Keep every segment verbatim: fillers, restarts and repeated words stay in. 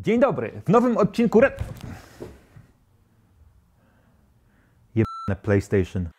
Dzień dobry, w nowym odcinku Red... Jebane PlayStation.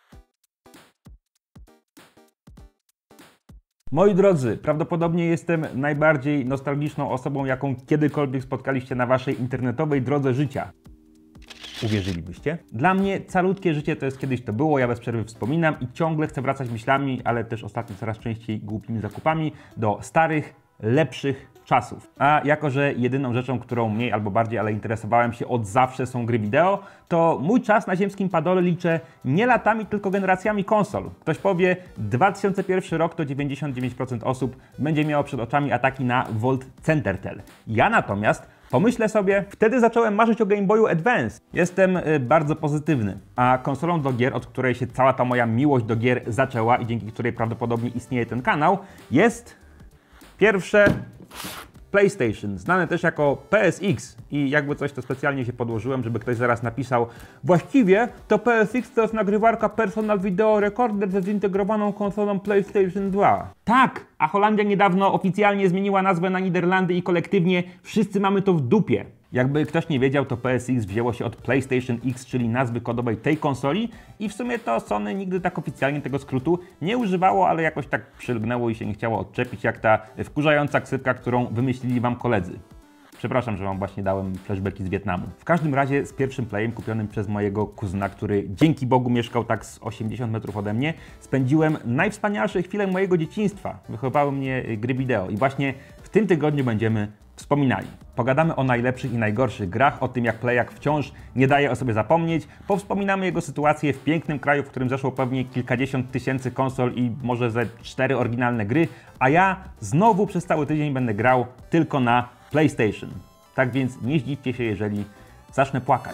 Moi drodzy, prawdopodobnie jestem najbardziej nostalgiczną osobą, jaką kiedykolwiek spotkaliście na waszej internetowej drodze życia. Uwierzylibyście? Dla mnie calutkie życie to jest kiedyś to było, ja bez przerwy wspominam i ciągle chcę wracać myślami, ale też ostatnio coraz częściej głupimi zakupami do starych, lepszych czasów. A jako, że jedyną rzeczą, którą mniej albo bardziej, ale interesowałem się od zawsze są gry wideo, to mój czas na ziemskim padole liczę nie latami, tylko generacjami konsol. Ktoś powie, dwa tysiące pierwszy rok to dziewięćdziesiąt dziewięć procent osób będzie miało przed oczami ataki na Volt Centertel. Ja natomiast pomyślę sobie, wtedy zacząłem marzyć o Game Boyu Advance. Jestem y, bardzo pozytywny, a konsolą do gier, od której się cała ta moja miłość do gier zaczęła i dzięki której prawdopodobnie istnieje ten kanał, jest pierwsze PlayStation, znane też jako P S X i jakby coś to specjalnie się podłożyłem, żeby ktoś zaraz napisał właściwie to P S X to jest nagrywarka Personal Video Recorder ze zintegrowaną konsolą PlayStation dwa. Tak, a Holandia niedawno oficjalnie zmieniła nazwę na Niderlandy i kolektywnie wszyscy mamy to w dupie. Jakby ktoś nie wiedział, to P S X wzięło się od PlayStation X, czyli nazwy kodowej tej konsoli i w sumie to Sony nigdy tak oficjalnie tego skrótu nie używało, ale jakoś tak przylgnęło i się nie chciało odczepić, jak ta wkurzająca ksywka, którą wymyślili wam koledzy. Przepraszam, że wam właśnie dałem flashbacki z Wietnamu. W każdym razie z pierwszym playem kupionym przez mojego kuzyna, który dzięki Bogu mieszkał tak z osiemdziesiąt metrów ode mnie, spędziłem najwspanialsze chwile mojego dzieciństwa. Wychowały mnie gry wideo i właśnie w tym tygodniu będziemy wspominali. Pogadamy o najlepszych i najgorszych grach, o tym jak Playak wciąż nie daje o sobie zapomnieć, powspominamy jego sytuację w pięknym kraju, w którym zeszło pewnie kilkadziesiąt tysięcy konsol i może ze cztery oryginalne gry, a ja znowu przez cały tydzień będę grał tylko na PlayStation. Tak więc nie zdziwcie się, jeżeli zacznę płakać.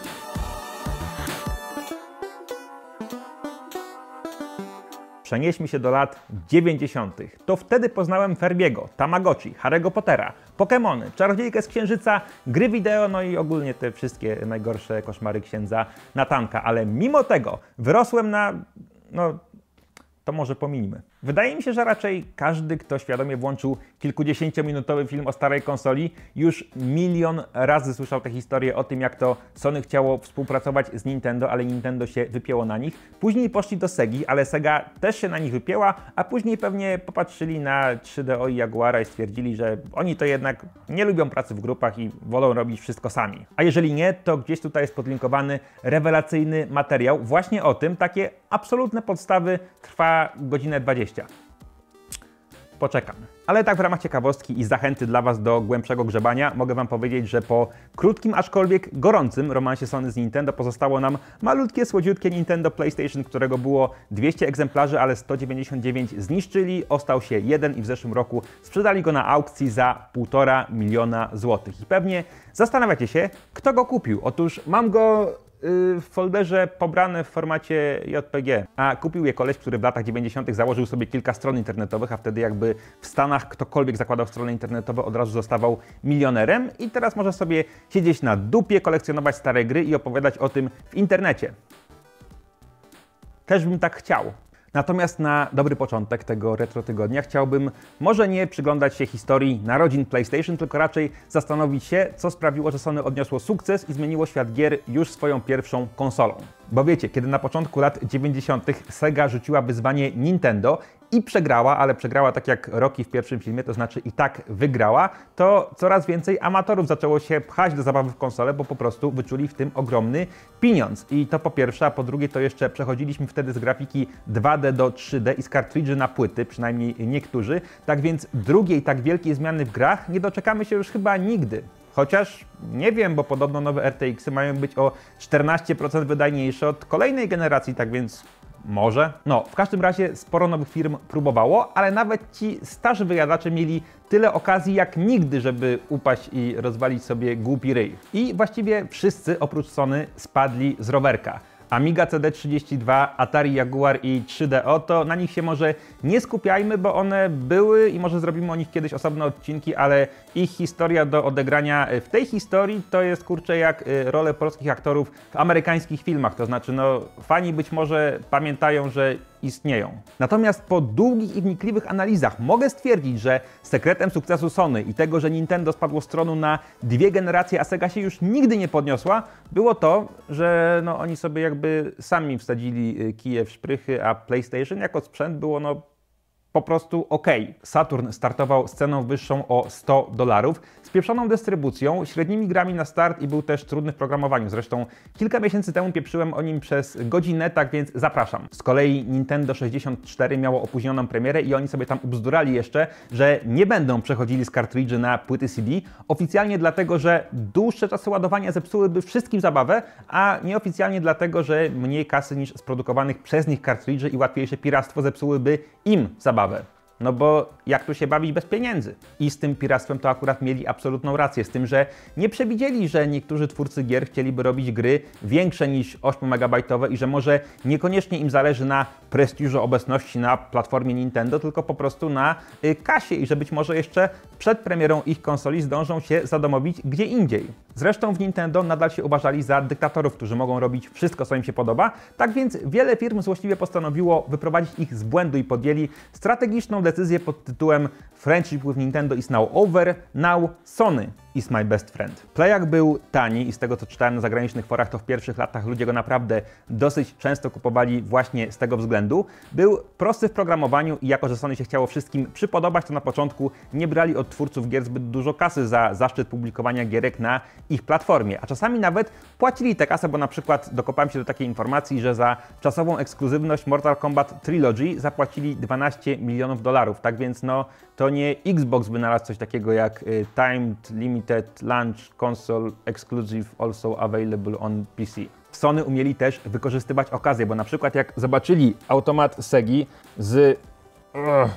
Przenieśmy się do lat dziewięćdziesiątych. To wtedy poznałem Ferbiego, Tamagotchi, Harry'ego Pottera, Pokemony, Czarodziejkę z Księżyca, gry wideo, no i ogólnie te wszystkie najgorsze koszmary księdza Natanka. Ale mimo tego wyrosłem na... no... to może pominijmy. Wydaje mi się, że raczej każdy, kto świadomie włączył kilkudziesięciominutowy film o starej konsoli, już milion razy słyszał tę historię o tym, jak to Sony chciało współpracować z Nintendo, ale Nintendo się wypięło na nich. Później poszli do Segi, ale Sega też się na nich wypięła, a później pewnie popatrzyli na trzy D O i Jaguara i stwierdzili, że oni to jednak nie lubią pracy w grupach i wolą robić wszystko sami. A jeżeli nie, to gdzieś tutaj jest podlinkowany rewelacyjny materiał właśnie o tym. Takie absolutne podstawy, trwa godzinę dwadzieścia. Poczekam. Ale tak w ramach ciekawostki i zachęty dla was do głębszego grzebania mogę wam powiedzieć, że po krótkim, aczkolwiek gorącym romansie Sony z Nintendo pozostało nam malutkie, słodziutkie Nintendo PlayStation, którego było dwieście egzemplarzy, ale sto dziewięćdziesiąt dziewięć zniszczyli, ostał się jeden i w zeszłym roku sprzedali go na aukcji za półtora miliona złotych. I pewnie zastanawiacie się, kto go kupił. Otóż mam go w folderze pobrane w formacie J P G, a kupił je koleś, który w latach dziewięćdziesiątych założył sobie kilka stron internetowych, a wtedy jakby w Stanach ktokolwiek zakładał strony internetowe, od razu zostawał milionerem i teraz może sobie siedzieć na dupie, kolekcjonować stare gry i opowiadać o tym w internecie. Też bym tak chciał. Natomiast na dobry początek tego retro tygodnia chciałbym może nie przyglądać się historii narodzin PlayStation, tylko raczej zastanowić się, co sprawiło, że Sony odniosło sukces i zmieniło świat gier już swoją pierwszą konsolą. Bo wiecie, kiedy na początku lat dziewięćdziesiątych Sega rzuciła wyzwanie Nintendo i przegrała, ale przegrała tak jak Rocky w pierwszym filmie, to znaczy i tak wygrała, to coraz więcej amatorów zaczęło się pchać do zabawy w konsolę, bo po prostu wyczuli w tym ogromny pieniądz. I to po pierwsze, a po drugie to jeszcze przechodziliśmy wtedy z grafiki dwa D do trzy D i z kartridży na płyty, przynajmniej niektórzy. Tak więc drugiej tak wielkiej zmiany w grach nie doczekamy się już chyba nigdy. Chociaż nie wiem, bo podobno nowe R T X-y mają być o czternaście procent wydajniejsze od kolejnej generacji, tak więc może? No, w każdym razie sporo nowych firm próbowało, ale nawet ci starzy wyjadacze mieli tyle okazji jak nigdy, żeby upaść i rozwalić sobie głupi ryj. I właściwie wszyscy oprócz Sony spadli z rowerka. Amiga C D trzydzieści dwa, Atari Jaguar i trzy D O, to na nich się może nie skupiajmy, bo one były i może zrobimy o nich kiedyś osobne odcinki, ale ich historia do odegrania w tej historii to jest kurczę jak role polskich aktorów w amerykańskich filmach. To znaczy, no fani być może pamiętają, że istnieją. Natomiast po długich i wnikliwych analizach mogę stwierdzić, że sekretem sukcesu Sony i tego, że Nintendo spadło z tronu na dwie generacje, a Sega się już nigdy nie podniosła, było to, że no, oni sobie jakby sami wsadzili kije w szprychy, a PlayStation jako sprzęt było no po prostu ok. Saturn startował z ceną wyższą o sto dolarów, z pieprzoną dystrybucją, średnimi grami na start i był też trudny w programowaniu. Zresztą kilka miesięcy temu pieprzyłem o nim przez godzinę, tak więc zapraszam. Z kolei Nintendo sześćdziesiąt cztery miało opóźnioną premierę i oni sobie tam ubzdurali jeszcze, że nie będą przechodzili z kartridży na płyty C D, oficjalnie dlatego, że dłuższe czasy ładowania zepsułyby wszystkim zabawę, a nieoficjalnie dlatego, że mniej kasy niż z produkowanych przez nich kartridży i łatwiejsze piractwo zepsułyby im zabawę. No bo jak tu się bawić bez pieniędzy? I z tym piractwem to akurat mieli absolutną rację, z tym, że nie przewidzieli, że niektórzy twórcy gier chcieliby robić gry większe niż ośmiomegabajtowe i że może niekoniecznie im zależy na prestiżu obecności na platformie Nintendo, tylko po prostu na y, kasie i że być może jeszcze przed premierą ich konsoli zdążą się zadomowić gdzie indziej. Zresztą w Nintendo nadal się uważali za dyktatorów, którzy mogą robić wszystko, co im się podoba, tak więc wiele firm złośliwie postanowiło wyprowadzić ich z błędu i podjęli strategiczną decyzję pod tytułem Friendship with Nintendo is now over, now Sony is my best friend. Playak był tani i z tego, co czytałem na zagranicznych forach, to w pierwszych latach ludzie go naprawdę dosyć często kupowali właśnie z tego względu. Był prosty w programowaniu i jako, że Sony się chciało wszystkim przypodobać, to na początku nie brali od twórców gier zbyt dużo kasy za zaszczyt publikowania gierek na ich platformie, a czasami nawet płacili tę kasę, bo na przykład dokopałem się do takiej informacji, że za czasową ekskluzywność Mortal Kombat Trilogy zapłacili dwanaście milionów dolarów, tak więc no to nie Xbox wynalazł coś takiego jak y, Timed Limited Launch Console Exclusive also available on P C. Sony umieli też wykorzystywać okazję, bo na przykład jak zobaczyli automat Segi z uh,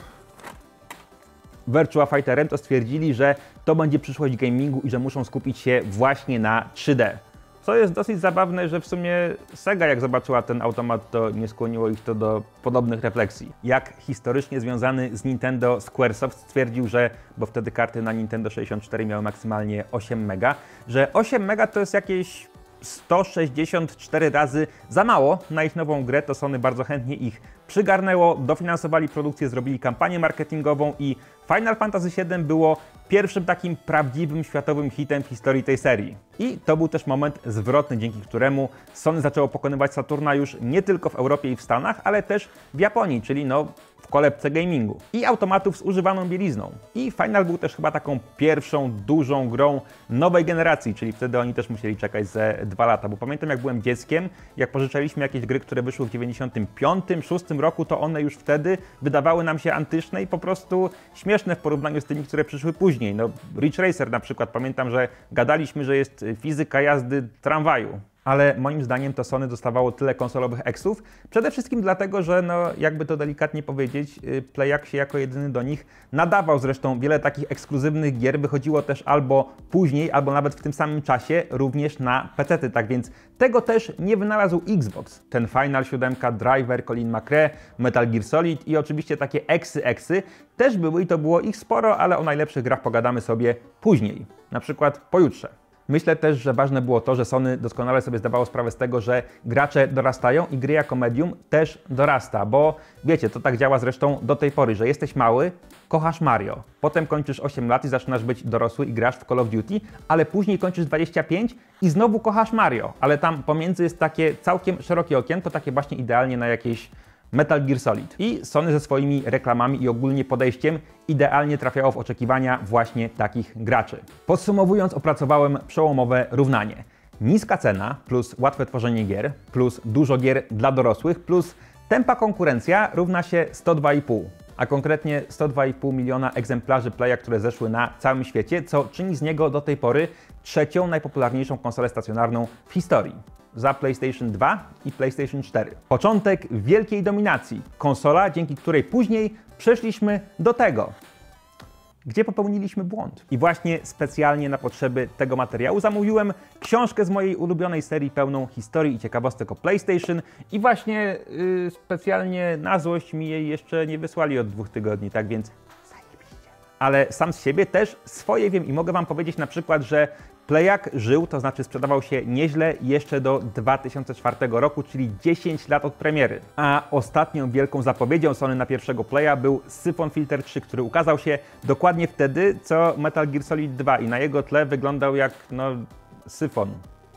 Virtua Fighterem, to stwierdzili, że to będzie przyszłość gamingu i że muszą skupić się właśnie na trzy D. Co jest dosyć zabawne, że w sumie Sega jak zobaczyła ten automat, to nie skłoniło ich to do podobnych refleksji. Jak historycznie związany z Nintendo Squaresoft stwierdził, że, bo wtedy karty na Nintendo sześćdziesiąt cztery miały maksymalnie osiem mega, że osiem mega to jest jakieś sto sześćdziesiąt cztery razy za mało na ich nową grę, to Sony bardzo chętnie ich przygarnęło, dofinansowali produkcję, zrobili kampanię marketingową i Final Fantasy siedem było pierwszym takim prawdziwym światowym hitem w historii tej serii. I to był też moment zwrotny, dzięki któremu Sony zaczęło pokonywać Saturna już nie tylko w Europie i w Stanach, ale też w Japonii, czyli no w kolebce gamingu. I automatów z używaną bielizną. I Final był też chyba taką pierwszą dużą grą nowej generacji, czyli wtedy oni też musieli czekać ze dwa lata, bo pamiętam jak byłem dzieckiem, jak pożyczaliśmy jakieś gry, które wyszły w dziewięćdziesiątym piątym, szóstym roku, to one już wtedy wydawały nam się antyczne i po prostu śmieszne w porównaniu z tymi, które przyszły później. No, Ridge Racer na przykład, pamiętam, że gadaliśmy, że jest fizyka jazdy tramwaju. Ale moim zdaniem to Sony dostawało tyle konsolowych eksów, przede wszystkim dlatego, że no, jakby to delikatnie powiedzieć, Playak się jako jedyny do nich nadawał. Zresztą wiele takich ekskluzywnych gier wychodziło też albo później, albo nawet w tym samym czasie również na pecety, tak więc tego też nie wynalazł Xbox. Ten Final siedem, Driver, Colin McRae, Metal Gear Solid i oczywiście takie eksy eksy też były i to było ich sporo, ale o najlepszych grach pogadamy sobie później, na przykład pojutrze. Myślę też, że ważne było to, że Sony doskonale sobie zdawało sprawę z tego, że gracze dorastają i gry jako medium też dorasta, bo wiecie, to tak działa zresztą do tej pory, że jesteś mały, kochasz Mario, potem kończysz osiem lat i zaczynasz być dorosły i grasz w Call of Duty, ale później kończysz dwadzieścia pięć i znowu kochasz Mario, ale tam pomiędzy jest takie całkiem szerokie okienko, takie właśnie idealnie na jakieś Metal Gear Solid. I Sony ze swoimi reklamami i ogólnie podejściem idealnie trafiało w oczekiwania właśnie takich graczy. Podsumowując, opracowałem przełomowe równanie. Niska cena plus łatwe tworzenie gier plus dużo gier dla dorosłych plus tempa konkurencja równa się sto dwa i pół. A konkretnie sto dwa i pół miliona egzemplarzy Playa, które zeszły na całym świecie, co czyni z niego do tej pory trzecią najpopularniejszą konsolę stacjonarną w historii. Za PlayStation dwa i PlayStation cztery. Początek wielkiej dominacji. Konsola, dzięki której później przeszliśmy do tego, gdzie popełniliśmy błąd. I właśnie specjalnie na potrzeby tego materiału zamówiłem książkę z mojej ulubionej serii pełną historii i ciekawostek o PlayStation i właśnie yy, specjalnie na złość mi jej jeszcze nie wysłali od dwóch tygodni, tak więc zajebiście. ale sam z siebie też swoje wiem i mogę wam powiedzieć na przykład, że Playak żył, to znaczy sprzedawał się nieźle jeszcze do dwa tysiące czwartego roku, czyli dziesięć lat od premiery. A ostatnią wielką zapowiedzią Sony na pierwszego Playa był Syphon Filter trzy, który ukazał się dokładnie wtedy, co Metal Gear Solid dwa i na jego tle wyglądał jak, no, syfon,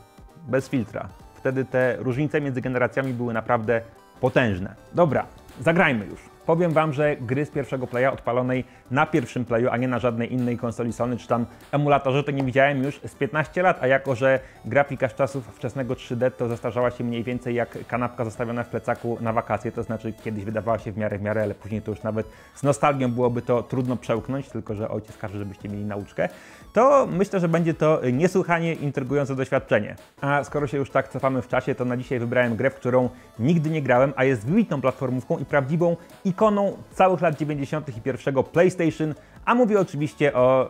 bez filtra. Wtedy te różnice między generacjami były naprawdę potężne. Dobra, zagrajmy już. Powiem wam, że gry z pierwszego Playa odpalonej na pierwszym Playu, a nie na żadnej innej konsoli Sony czy tam emulatorze, to nie widziałem już z piętnaście lat, a jako że grafika z czasów wczesnego trzy D to zestarzała się mniej więcej jak kanapka zostawiona w plecaku na wakacje, to znaczy kiedyś wydawała się w miarę w miarę, ale później to już nawet z nostalgią byłoby to trudno przełknąć, tylko że ojciec każe, żebyście mieli nauczkę, to myślę, że będzie to niesłychanie intrygujące doświadczenie. A skoro się już tak cofamy w czasie, to na dzisiaj wybrałem grę, w którą nigdy nie grałem, a jest wybitną platformówką i prawdziwą ikoną całych lat dziewięćdziesiątych i pierwszego PlayStation, a mówię oczywiście o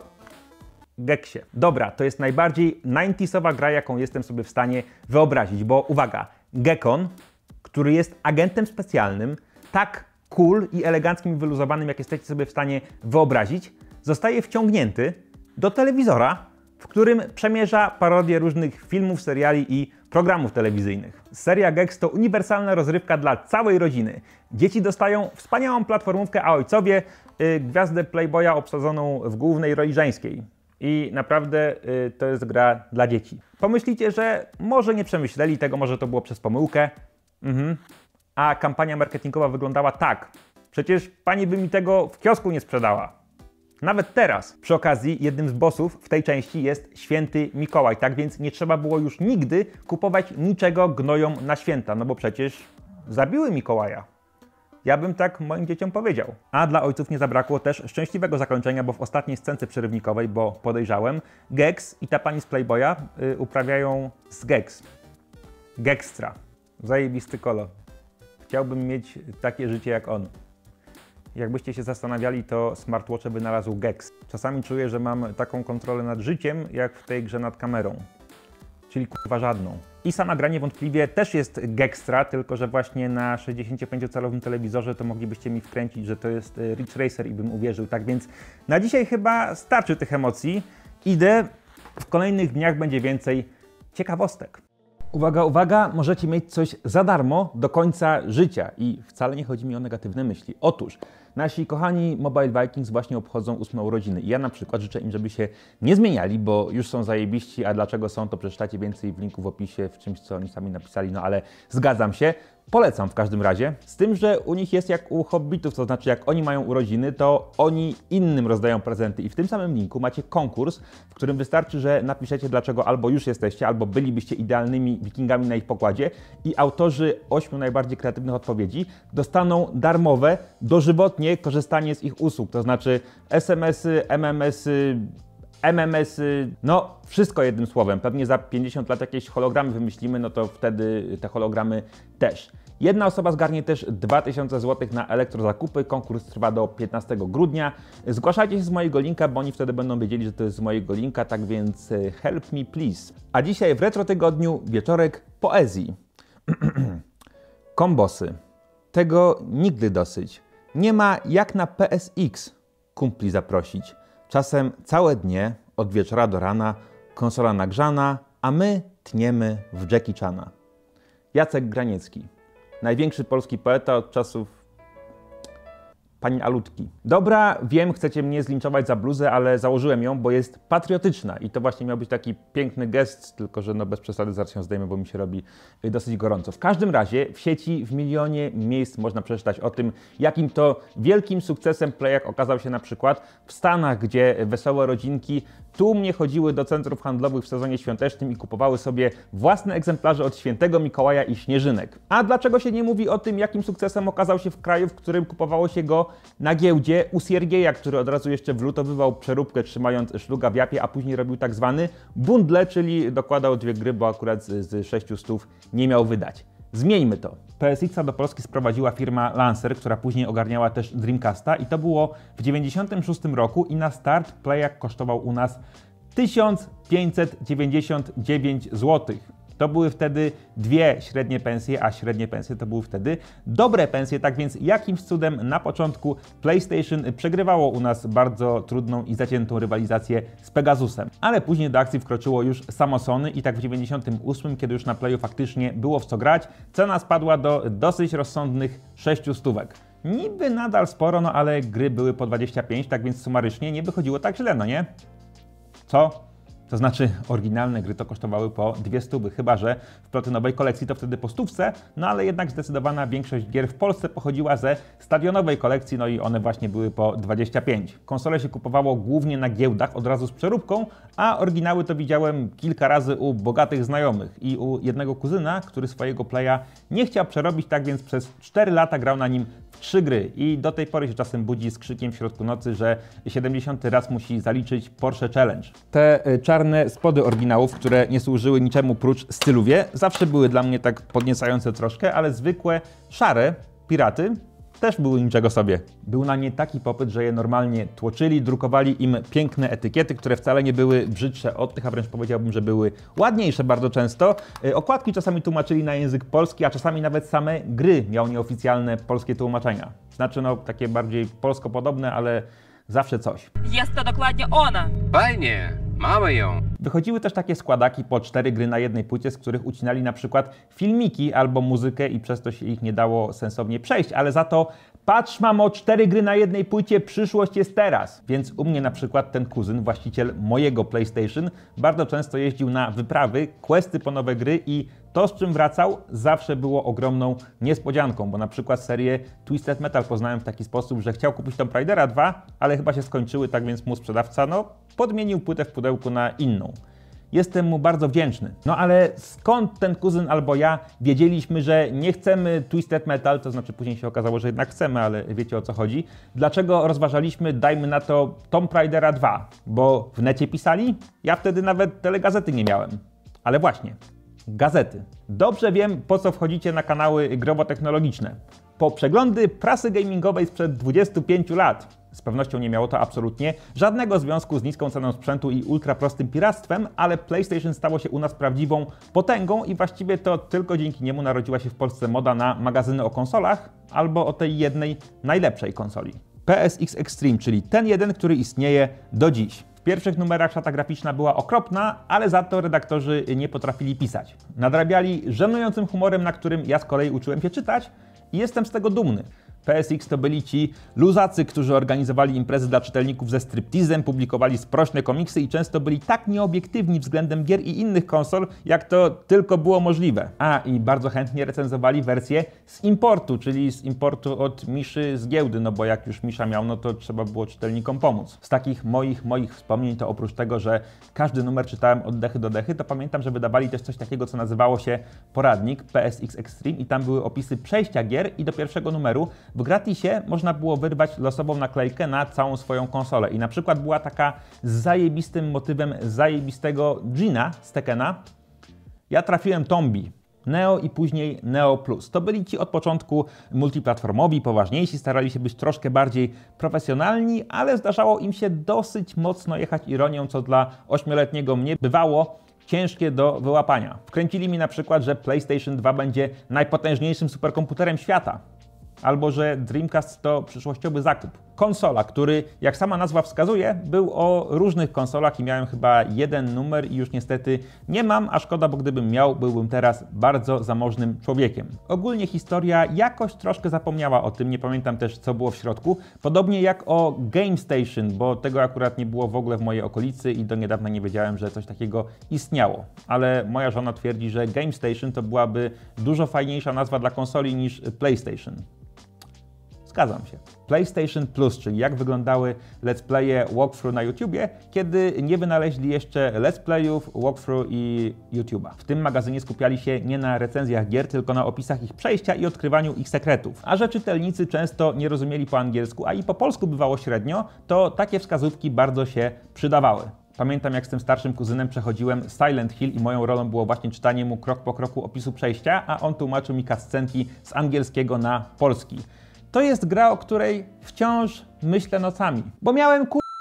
Geksie. Dobra, to jest najbardziej dziewięćdziesiątowa gra, jaką jestem sobie w stanie wyobrazić, bo uwaga, Gekon, który jest agentem specjalnym, tak cool i eleganckim i wyluzowanym, jak jesteście sobie w stanie wyobrazić, zostaje wciągnięty do telewizora, w którym przemierza parodię różnych filmów, seriali i programów telewizyjnych. Seria Gex to uniwersalna rozrywka dla całej rodziny. Dzieci dostają wspaniałą platformówkę, a ojcowie y, gwiazdę Playboya obsadzoną w głównej roli żeńskiej. I naprawdę y, to jest gra dla dzieci. Pomyślicie, że może nie przemyśleli tego, może to było przez pomyłkę. Mhm. A kampania marketingowa wyglądała tak. Przecież pani by mi tego w kiosku nie sprzedała. Nawet teraz. Przy okazji, jednym z bossów w tej części jest Święty Mikołaj, tak więc nie trzeba było już nigdy kupować niczego gnojom na święta, no bo przecież zabiły Mikołaja. Ja bym tak moim dzieciom powiedział. A dla ojców nie zabrakło też szczęśliwego zakończenia, bo w ostatniej scence przerywnikowej, bo podejrzałem, Gex i ta pani z Playboya y, uprawiają z Gex. Gekstra. Zajebisty kolor. Chciałbym mieć takie życie jak on. Jakbyście się zastanawiali, to smartwatche wynalazł Gex. Czasami czuję, że mam taką kontrolę nad życiem, jak w tej grze nad kamerą. Czyli kurwa żadną. I sama gra niewątpliwie też jest Gekstra, tylko że właśnie na sześćdziesięciopięciocalowym telewizorze to moglibyście mi wkręcić, że to jest Ridge Racer i bym uwierzył. Tak więc na dzisiaj chyba starczy tych emocji. Idę, w kolejnych dniach będzie więcej ciekawostek. Uwaga, uwaga, możecie mieć coś za darmo do końca życia i wcale nie chodzi mi o negatywne myśli. Otóż nasi kochani Mobile Vikings właśnie obchodzą ósme urodziny i ja na przykład życzę im, żeby się nie zmieniali, bo już są zajebiści, a dlaczego są, to przeczytacie więcej w linku w opisie, w czymś, co oni sami napisali, no ale zgadzam się. Polecam w każdym razie, z tym, że u nich jest jak u hobbitów, to znaczy jak oni mają urodziny, to oni innym rozdają prezenty i w tym samym linku macie konkurs, w którym wystarczy, że napiszecie, dlaczego albo już jesteście, albo bylibyście idealnymi wikingami na ich pokładzie i autorzy ośmiu najbardziej kreatywnych odpowiedzi dostaną darmowe, dożywotnie korzystanie z ich usług, to znaczy es em esy, em em esy, em em esy, no wszystko jednym słowem. Pewnie za pięćdziesiąt lat jakieś hologramy wymyślimy, no to wtedy te hologramy też. Jedna osoba zgarnie też dwa tysiące złotych na elektrozakupy. Konkurs trwa do piętnastego grudnia. Zgłaszajcie się z mojego linka, bo oni wtedy będą wiedzieli, że to jest z mojego linka, tak więc help me please. A dzisiaj w Retro Tygodniu wieczorek poezji. Kombosy. Tego nigdy dosyć. Nie ma jak na P S X kumpli zaprosić. Czasem całe dnie, od wieczora do rana, konsola nagrzana, a my tniemy w Jackie Chana. Jacek Graniecki. Największy polski poeta od czasów pani Alutki. Dobra, wiem, chcecie mnie zlinczować za bluzę, ale założyłem ją, bo jest patriotyczna i to właśnie miał być taki piękny gest, tylko że no bez przesady zaraz ją zdejmę, bo mi się robi dosyć gorąco. W każdym razie w sieci w milionie miejsc można przeczytać o tym, jakim to wielkim sukcesem Playak okazał się na przykład w Stanach, gdzie wesołe rodzinki tłumnie chodziły do centrów handlowych w sezonie świątecznym i kupowały sobie własne egzemplarze od Świętego Mikołaja i Śnieżynek. A dlaczego się nie mówi o tym, jakim sukcesem okazał się w kraju, w którym kupowało się go na giełdzie u Siergieja, który od razu jeszcze wlutowywał przeróbkę trzymając szluga w japie, a później robił tak zwany bundle, czyli dokładał dwie gry, bo akurat z, z sześciu stów nie miał wydać. Zmieńmy to. P S X a do Polski sprowadziła firma Lancer, która później ogarniała też Dreamcasta i to było w dziewięćdziesiątym szóstym roku i na start Playak kosztował u nas tysiąc pięćset dziewięćdziesiąt dziewięć złotych. To były wtedy dwie średnie pensje, a średnie pensje to były wtedy dobre pensje, tak więc jakimś cudem na początku PlayStation przegrywało u nas bardzo trudną i zaciętą rywalizację z Pegasusem. Ale później do akcji wkroczyło już samo Sony i tak w dziewięćdziesiątym ósmym, kiedy już na Playu faktycznie było w co grać, cena spadła do dosyć rozsądnych sześciu stówek. Niby nadal sporo, no ale gry były po dwadzieścia pięć, tak więc sumarycznie nie wychodziło tak źle, no nie? Co? To znaczy oryginalne gry to kosztowały po dwie stówy, chyba że w platynowej kolekcji to wtedy po stówce, no ale jednak zdecydowana większość gier w Polsce pochodziła ze stadionowej kolekcji, no i one właśnie były po dwadzieścia pięć. Konsole się kupowało głównie na giełdach, od razu z przeróbką, a oryginały to widziałem kilka razy u bogatych znajomych i u jednego kuzyna, który swojego Playa nie chciał przerobić, tak więc przez cztery lata grał na nim w trzy gry i do tej pory się czasem budzi z krzykiem w środku nocy, że siedemdziesiąty raz musi zaliczyć Porsche Challenge. Te y, czarne spody oryginałów, które nie służyły niczemu prócz styluwie, zawsze były dla mnie tak podniecające troszkę, ale zwykłe, szare piraty też były niczego sobie. Był na nie taki popyt, że je normalnie tłoczyli, drukowali im piękne etykiety, które wcale nie były brzydsze od tych, a wręcz powiedziałbym, że były ładniejsze bardzo często. Okładki czasami tłumaczyli na język polski, a czasami nawet same gry miały nieoficjalne polskie tłumaczenia. Znaczy no takie bardziej polsko-podobne, ale zawsze coś. Jest to dokładnie ona! Fajnie! Mamy ją! Wychodziły też takie składaki po cztery gry na jednej płycie, z których ucinali na przykład filmiki albo muzykę i przez to się ich nie dało sensownie przejść, ale za to patrz mamo, cztery gry na jednej płycie, przyszłość jest teraz. Więc u mnie na przykład ten kuzyn, właściciel mojego PlayStation, bardzo często jeździł na wyprawy, questy po nowe gry i to, z czym wracał, zawsze było ogromną niespodzianką, bo na przykład serię Twisted Metal poznałem w taki sposób, że chciał kupić Tomb Raidera dwa, ale chyba się skończyły, tak więc mu sprzedawca no, podmienił płytę w pudełku na inną. Jestem mu bardzo wdzięczny. No ale skąd ten kuzyn albo ja wiedzieliśmy, że nie chcemy Twisted Metal, to znaczy później się okazało, że jednak chcemy, ale wiecie o co chodzi. Dlaczego rozważaliśmy, dajmy na to, Tomb Raidera dwa? Bo w necie pisali? Ja wtedy nawet telegazety nie miałem. Ale właśnie, gazety. Dobrze wiem, po co wchodzicie na kanały growo-technologiczne. Po przeglądy prasy gamingowej sprzed dwudziestu pięciu lat. Z pewnością nie miało to absolutnie żadnego związku z niską ceną sprzętu i ultraprostym piractwem, ale PlayStation stało się u nas prawdziwą potęgą i właściwie to tylko dzięki niemu narodziła się w Polsce moda na magazyny o konsolach albo o tej jednej najlepszej konsoli. P S X Extreme, czyli ten jeden, który istnieje do dziś. W pierwszych numerach szata graficzna była okropna, ale za to redaktorzy nie potrafili pisać. Nadrabiali żenującym humorem, na którym ja z kolei uczyłem się czytać i jestem z tego dumny. P S X to byli ci luzacy, którzy organizowali imprezy dla czytelników ze striptizem, publikowali sprośne komiksy i często byli tak nieobiektywni względem gier i innych konsol, jak to tylko było możliwe. A, i bardzo chętnie recenzowali wersję z importu, czyli z importu od Miszy z giełdy, no bo jak już Misza miał, no to trzeba było czytelnikom pomóc. Z takich moich, moich wspomnień to oprócz tego, że każdy numer czytałem od dechy do dechy, to pamiętam, że wydawali też coś takiego, co nazywało się poradnik P S X Extreme i tam były opisy przejścia gier i do pierwszego numeru w gratisie można było wyrwać losową naklejkę na całą swoją konsolę i na przykład była taka z zajebistym motywem zajebistego Gina z Tekkena. Ja trafiłem Tombi, Neo i później Neo Plus. To byli ci od początku multiplatformowi, poważniejsi, starali się być troszkę bardziej profesjonalni, ale zdarzało im się dosyć mocno jechać ironią, co dla ośmioletniego mnie bywało ciężkie do wyłapania. Wkręcili mi na przykład, że PlayStation dwa będzie najpotężniejszym superkomputerem świata. Albo że Dreamcast to przyszłościowy zakup. Konsola, który, jak sama nazwa wskazuje, był o różnych konsolach i miałem chyba jeden numer i już niestety nie mam, a szkoda, bo gdybym miał, byłbym teraz bardzo zamożnym człowiekiem. Ogólnie historia jakoś troszkę zapomniała o tym, nie pamiętam też co było w środku, podobnie jak o Game Station, bo tego akurat nie było w ogóle w mojej okolicy i do niedawna nie wiedziałem, że coś takiego istniało. Ale moja żona twierdzi, że Game Station to byłaby dużo fajniejsza nazwa dla konsoli niż PlayStation. Zgadzam się. PlayStation Plus, czyli jak wyglądały let's playe walkthrough na YouTubie, kiedy nie wynaleźli jeszcze let's playów, walkthrough i YouTube'a. W tym magazynie skupiali się nie na recenzjach gier, tylko na opisach ich przejścia i odkrywaniu ich sekretów. A że czytelnicy często nie rozumieli po angielsku, a i po polsku bywało średnio, to takie wskazówki bardzo się przydawały. Pamiętam, jak z tym starszym kuzynem przechodziłem Silent Hill i moją rolą było właśnie czytanie mu krok po kroku opisu przejścia, a on tłumaczył mi cutscenki z angielskiego na polski. To jest gra, o której wciąż myślę nocami, bo miałem kur...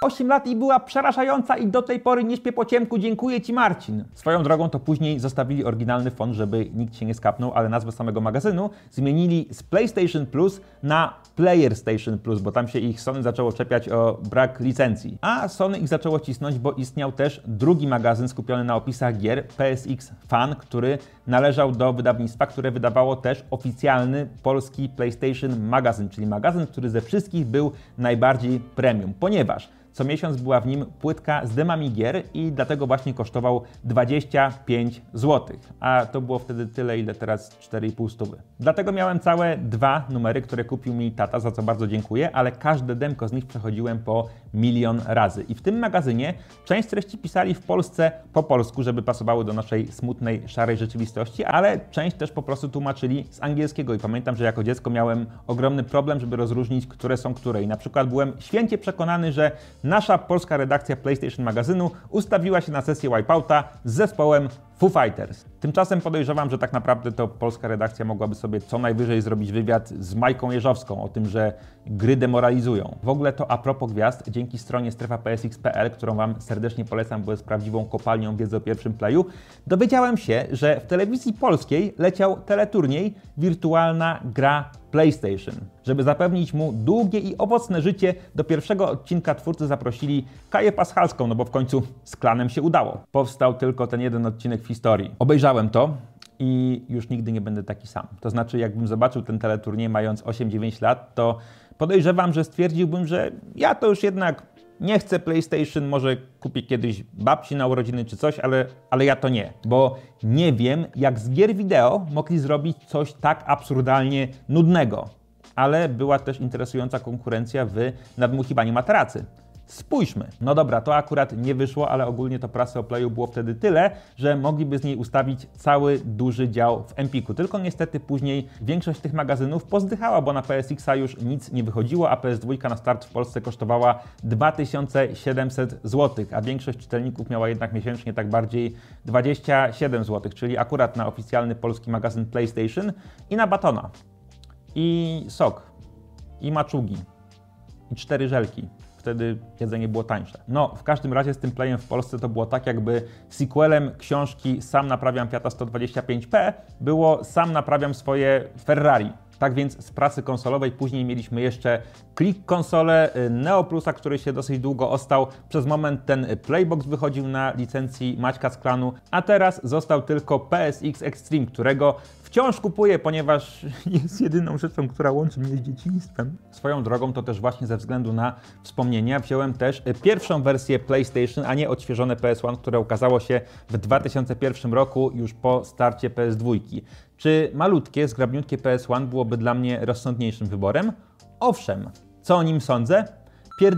osiem lat i była przerażająca i do tej pory nie śpię po ciemku. Dziękuję Ci, Marcin. Swoją drogą to później zostawili oryginalny font, żeby nikt się nie skapnął, ale nazwę samego magazynu zmienili z PlayStation Plus na Player Station Plus, bo tam się ich Sony zaczęło czepiać o brak licencji. A Sony ich zaczęło cisnąć, bo istniał też drugi magazyn skupiony na opisach gier, P S X Fan, który należał do wydawnictwa, które wydawało też oficjalny polski PlayStation magazyn, czyli magazyn, który ze wszystkich był najbardziej premium, ponieważ co miesiąc była w nim płytka z demami gier i dlatego właśnie kosztował dwadzieścia pięć złotych. A to było wtedy tyle, ile teraz cztery i pół stówy. Dlatego miałem całe dwa numery, które kupił mi tata, za co bardzo dziękuję, ale każde demko z nich przechodziłem po milion razy. I w tym magazynie część treści pisali w Polsce po polsku, żeby pasowały do naszej smutnej, szarej rzeczywistości, ale część też po prostu tłumaczyli z angielskiego. I pamiętam, że jako dziecko miałem ogromny problem, żeby rozróżnić, które są które. I na przykład byłem święcie przekonany, że nasza polska redakcja PlayStation magazynu ustawiła się na sesję Wipeouta z zespołem Foo Fighters. Tymczasem podejrzewam, że tak naprawdę to polska redakcja mogłaby sobie co najwyżej zrobić wywiad z Majką Jeżowską o tym, że gry demoralizują. W ogóle to a propos gwiazd, dzięki stronie strefa p s x kropka p l, którą Wam serdecznie polecam, bo jest prawdziwą kopalnią wiedzy o pierwszym playu, dowiedziałem się, że w telewizji polskiej leciał teleturniej Wirtualna gra PlayStation. Żeby zapewnić mu długie i owocne życie, do pierwszego odcinka twórcy zaprosili Kaję Paschalską, no bo w końcu z klanem się udało. Powstał tylko ten jeden odcinek w historii. Obejrzałem to i już nigdy nie będę taki sam. To znaczy, jakbym zobaczył ten teleturniej mając osiem dziewięć lat, to podejrzewam, że stwierdziłbym, że ja to już jednak nie chcę PlayStation, może kupię kiedyś babci na urodziny czy coś, ale, ale ja to nie. Bo nie wiem, jak z gier wideo mogli zrobić coś tak absurdalnie nudnego. Ale była też interesująca konkurencja w nadmuchiwaniu materacy. Spójrzmy. No dobra, to akurat nie wyszło, ale ogólnie to prasy o Playu było wtedy tyle, że mogliby z niej ustawić cały duży dział w Empiku. Tylko niestety później większość tych magazynów pozdychała, bo na P S X a już nic nie wychodziło, a P S dwa na start w Polsce kosztowała dwa tysiące siedemset złotych, a większość czytelników miała jednak miesięcznie tak bardziej dwadzieścia siedem złotych, czyli akurat na oficjalny polski magazyn PlayStation i na batona, i sok, i maczugi, i cztery żelki. Wtedy jedzenie było tańsze. No, w każdym razie z tym Playem w Polsce to było tak, jakby sequelem książki Sam naprawiam Fiata sto dwadzieścia pięć P było Sam naprawiam swoje Ferrari. Tak więc z pracy konsolowej później mieliśmy jeszcze Click Console, Neo Plusa, który się dosyć długo ostał. Przez moment ten Playbox wychodził na licencji Maćka z klanu, a teraz został tylko P S X Extreme, którego wciąż kupuję, ponieważ jest jedyną rzeczą, która łączy mnie z dzieciństwem. Swoją drogą to też właśnie ze względu na wspomnienia wziąłem też pierwszą wersję PlayStation, a nie odświeżone P S jeden, które ukazało się w dwa tysiące pierwszym roku już po starcie P S dwa. Czy malutkie, zgrabniutkie P S jeden byłoby dla mnie rozsądniejszym wyborem? Owszem. Co o nim sądzę? Pierd...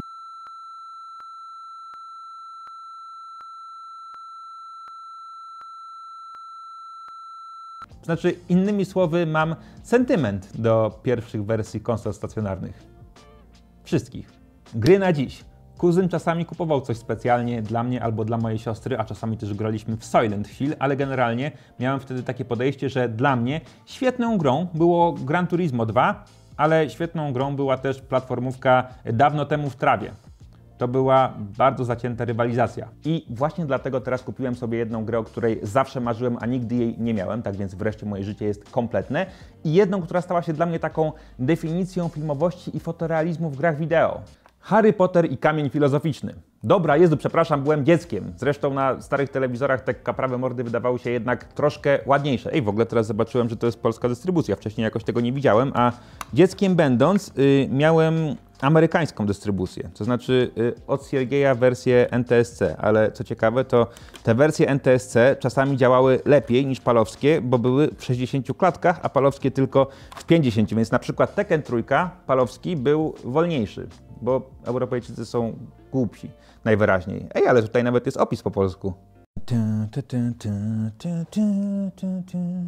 Znaczy, innymi słowy, mam sentyment do pierwszych wersji konsol stacjonarnych. Wszystkich. Gry na dziś. Kuzyn czasami kupował coś specjalnie dla mnie albo dla mojej siostry, a czasami też graliśmy w Silent Hill, ale generalnie miałem wtedy takie podejście, że dla mnie świetną grą było Gran Turismo dwa, ale świetną grą była też platformówka Dawno temu w trawie. To była bardzo zacięta rywalizacja. I właśnie dlatego teraz kupiłem sobie jedną grę, o której zawsze marzyłem, a nigdy jej nie miałem, tak więc wreszcie moje życie jest kompletne. I jedną, która stała się dla mnie taką definicją filmowości i fotorealizmu w grach wideo. Harry Potter i Kamień Filozoficzny. Dobra, Jezu, przepraszam, byłem dzieckiem. Zresztą na starych telewizorach te kaprawe mordy wydawały się jednak troszkę ładniejsze. Ej, w ogóle teraz zobaczyłem, że to jest polska dystrybucja. Wcześniej jakoś tego nie widziałem, a dzieckiem będąc yy, miałem amerykańską dystrybucję. To znaczy yy, od Siergieja wersję N T S C, ale co ciekawe, to te wersje N T S C czasami działały lepiej niż palowskie, bo były w sześćdziesięciu klatkach, a palowskie tylko w pięćdziesięciu. Więc na przykład Tekken trzy palowski był wolniejszy, bo Europejczycy są głupsi najwyraźniej. Ej, ale tutaj nawet jest opis po polsku.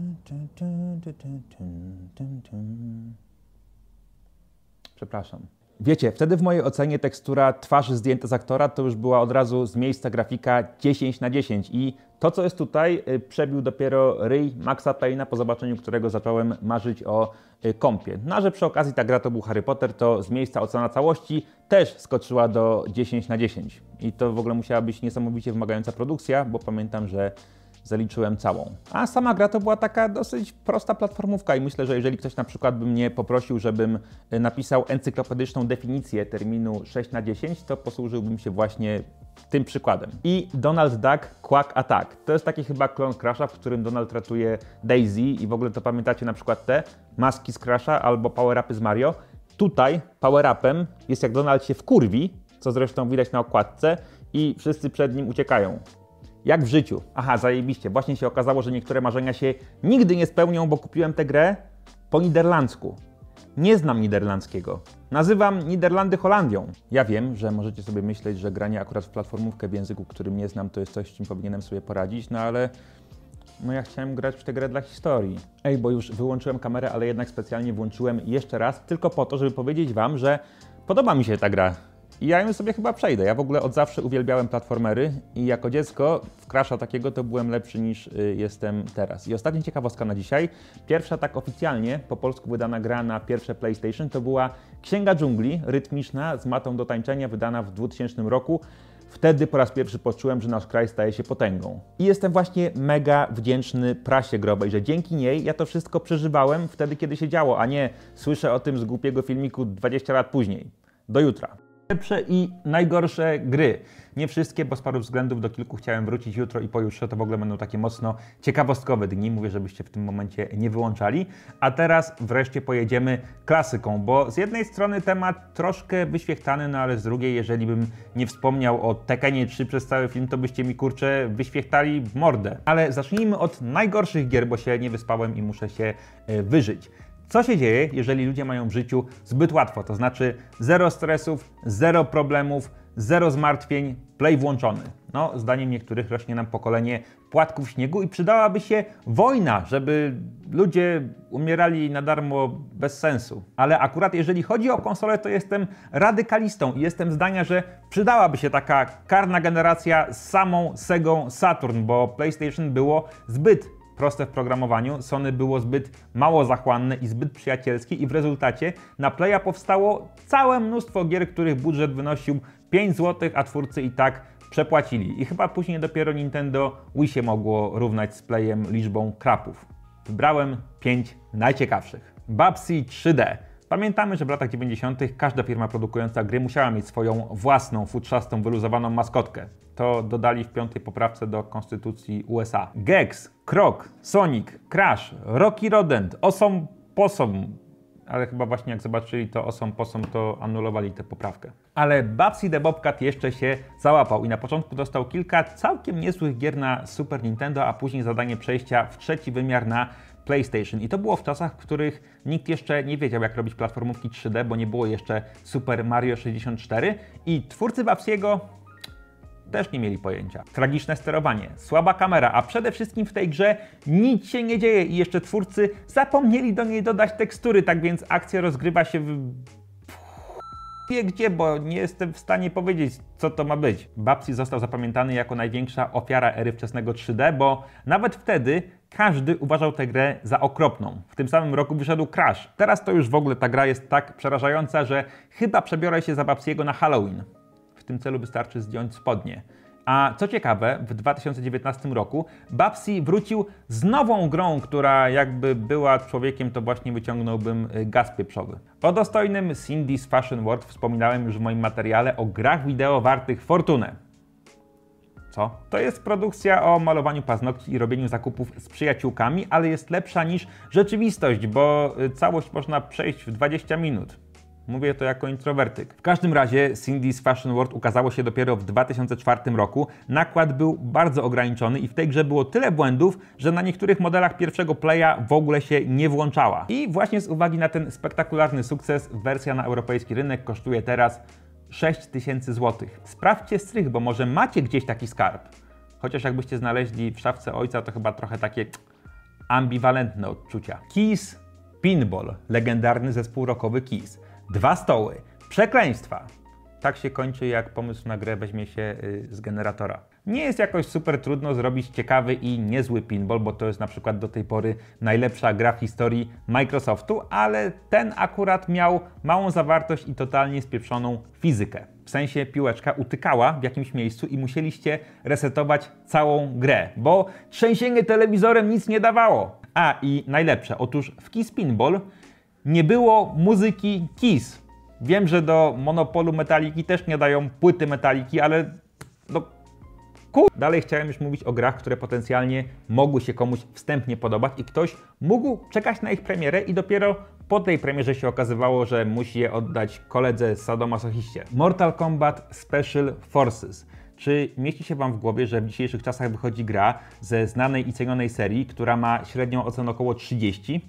Przepraszam. Wiecie, wtedy w mojej ocenie tekstura twarzy zdjęta z aktora to już była od razu z miejsca grafika dziesięć na dziesięć i to, co jest tutaj, przebił dopiero ryj Maxa Payne'a, po zobaczeniu którego zacząłem marzyć o kompie. No a że przy okazji ta gra to był Harry Potter, to z miejsca ocena całości też skoczyła do dziesięć na dziesięć. I to w ogóle musiała być niesamowicie wymagająca produkcja, bo pamiętam, że zaliczyłem całą. A sama gra to była taka dosyć prosta platformówka i myślę, że jeżeli ktoś na przykład by mnie poprosił, żebym napisał encyklopedyczną definicję terminu sześć na dziesięć, to posłużyłbym się właśnie tym przykładem. I Donald Duck Quack Attack. To jest taki chyba klon Crash'a, w którym Donald ratuje Daisy i w ogóle to pamiętacie na przykład te maski z Crash'a albo power-upy z Mario. Tutaj power-upem jest jak Donald się wkurwi, co zresztą widać na okładce i wszyscy przed nim uciekają. Jak w życiu. Aha, zajebiście. Właśnie się okazało, że niektóre marzenia się nigdy nie spełnią, bo kupiłem tę grę po niderlandzku. Nie znam niderlandzkiego. Nazywam Niderlandy Holandią. Ja wiem, że możecie sobie myśleć, że granie akurat w platformówkę w języku, którym nie znam, to jest coś, z czym powinienem sobie poradzić, no ale no ja chciałem grać w tę grę dla historii. Ej, bo już wyłączyłem kamerę, ale jednak specjalnie włączyłem jeszcze raz, tylko po to, żeby powiedzieć wam, że podoba mi się ta gra. I ja ją sobie chyba przejdę. Ja w ogóle od zawsze uwielbiałem platformery i jako dziecko w Crash'a takiego to byłem lepszy niż y, jestem teraz. I ostatnia ciekawostka na dzisiaj. Pierwsza tak oficjalnie po polsku wydana gra na pierwsze PlayStation to była Księga Dżungli, rytmiczna, z matą do tańczenia, wydana w dwutysięcznym roku. Wtedy po raz pierwszy poczułem, że nasz kraj staje się potęgą. I jestem właśnie mega wdzięczny prasie growej, że dzięki niej ja to wszystko przeżywałem wtedy, kiedy się działo, a nie słyszę o tym z głupiego filmiku dwadzieścia lat później. Do jutra. Lepsze i najgorsze gry. Nie wszystkie, bo z paru względów do kilku chciałem wrócić jutro i pojutrze. To w ogóle będą takie mocno ciekawostkowe dni. Mówię, żebyście w tym momencie nie wyłączali. A teraz wreszcie pojedziemy klasyką, bo z jednej strony temat troszkę wyświechtany, no ale z drugiej, jeżeli bym nie wspomniał o Tekkenie trzy przez cały film, to byście mi kurczę wyświechtali w mordę. Ale zacznijmy od najgorszych gier, bo się nie wyspałem i muszę się wyżyć. Co się dzieje, jeżeli ludzie mają w życiu zbyt łatwo? To znaczy zero stresów, zero problemów, zero zmartwień, play włączony. No, zdaniem niektórych rośnie nam pokolenie płatków śniegu i przydałaby się wojna, żeby ludzie umierali na darmo bez sensu. Ale akurat jeżeli chodzi o konsolę, to jestem radykalistą i jestem zdania, że przydałaby się taka karna generacja z samą Segą Saturn, bo PlayStation było zbyt proste w programowaniu, Sony było zbyt mało zachłanne i zbyt przyjacielskie i w rezultacie na Playa powstało całe mnóstwo gier, których budżet wynosił pięć złotych, a twórcy i tak przepłacili. I chyba później dopiero Nintendo Wii się mogło równać z Playem liczbą krapów. Wybrałem pięć najciekawszych. Babsy trzy D. Pamiętamy, że w latach dziewięćdziesiątych każda firma produkująca gry musiała mieć swoją własną, futrzastą, wyluzowaną maskotkę. To dodali w piątej poprawce do konstytucji U S A. Gex, Croc, Sonic, Crash, Rocky Rodent, Awesome Possum. Ale chyba właśnie jak zobaczyli to Awesome Possum, to anulowali tę poprawkę. Ale Babsy the Bobcat jeszcze się załapał i na początku dostał kilka całkiem niezłych gier na Super Nintendo, a później zadanie przejścia w trzeci wymiar na PlayStation. I to było w czasach, w których nikt jeszcze nie wiedział, jak robić platformówki trzy D, bo nie było jeszcze Super Mario sześćdziesiąt cztery i twórcy Babsiego też nie mieli pojęcia. Tragiczne sterowanie, słaba kamera, a przede wszystkim w tej grze nic się nie dzieje i jeszcze twórcy zapomnieli do niej dodać tekstury, tak więc akcja rozgrywa się w... wie gdzie, bo nie jestem w stanie powiedzieć, co to ma być. Babsy został zapamiętany jako największa ofiara ery wczesnego trzy D, bo nawet wtedy każdy uważał tę grę za okropną. W tym samym roku wyszedł Crash. Teraz to już w ogóle ta gra jest tak przerażająca, że chyba przebiorę się za Babsiego na Halloween. W tym celu wystarczy zdjąć spodnie. A co ciekawe, w dwa tysiące dziewiętnastym roku Babsy wrócił z nową grą, która jakby była człowiekiem, to właśnie wyciągnąłbym gaz pieprzowy. O dostojnym Cindy's Fashion World wspominałem już w moim materiale o grach wideo wartych fortunę. Co? To jest produkcja o malowaniu paznokci i robieniu zakupów z przyjaciółkami, ale jest lepsza niż rzeczywistość, bo całość można przejść w dwadzieścia minut. Mówię to jako introwertyk. W każdym razie Cindy's Fashion World ukazało się dopiero w dwa tysiące czwartym roku. Nakład był bardzo ograniczony i w tej grze było tyle błędów, że na niektórych modelach pierwszego playa w ogóle się nie włączała. I właśnie z uwagi na ten spektakularny sukces wersja na europejski rynek kosztuje teraz sześć tysięcy złotych. Sprawdźcie strych, bo może macie gdzieś taki skarb. Chociaż jakbyście znaleźli w szafce ojca, to chyba trochę takie ambiwalentne odczucia. Kiss Pinball, legendarny zespół rockowy Kiss. Dwa stoły, Przekleństwa. Tak się kończy, jak pomysł na grę weźmie się y, z generatora. Nie jest jakoś super trudno zrobić ciekawy i niezły pinball, bo to jest na przykład do tej pory najlepsza gra w historii Microsoftu, ale ten akurat miał małą zawartość i totalnie spieprzoną fizykę. W sensie piłeczka utykała w jakimś miejscu i musieliście resetować całą grę, bo trzęsienie telewizorem nic nie dawało. A i najlepsze, otóż w Kiss Pinball nie było muzyki Kiss. Wiem, że do Monopolu Metaliki też nie dają płyty Metaliki, ale no kur... Dalej chciałem już mówić o grach, które potencjalnie mogły się komuś wstępnie podobać i ktoś mógł czekać na ich premierę i dopiero po tej premierze się okazywało, że musi je oddać koledze sadomasochiście. Mortal Kombat Special Forces. Czy mieści się Wam w głowie, że w dzisiejszych czasach wychodzi gra ze znanej i cenionej serii, która ma średnią ocenę około trzydzieści?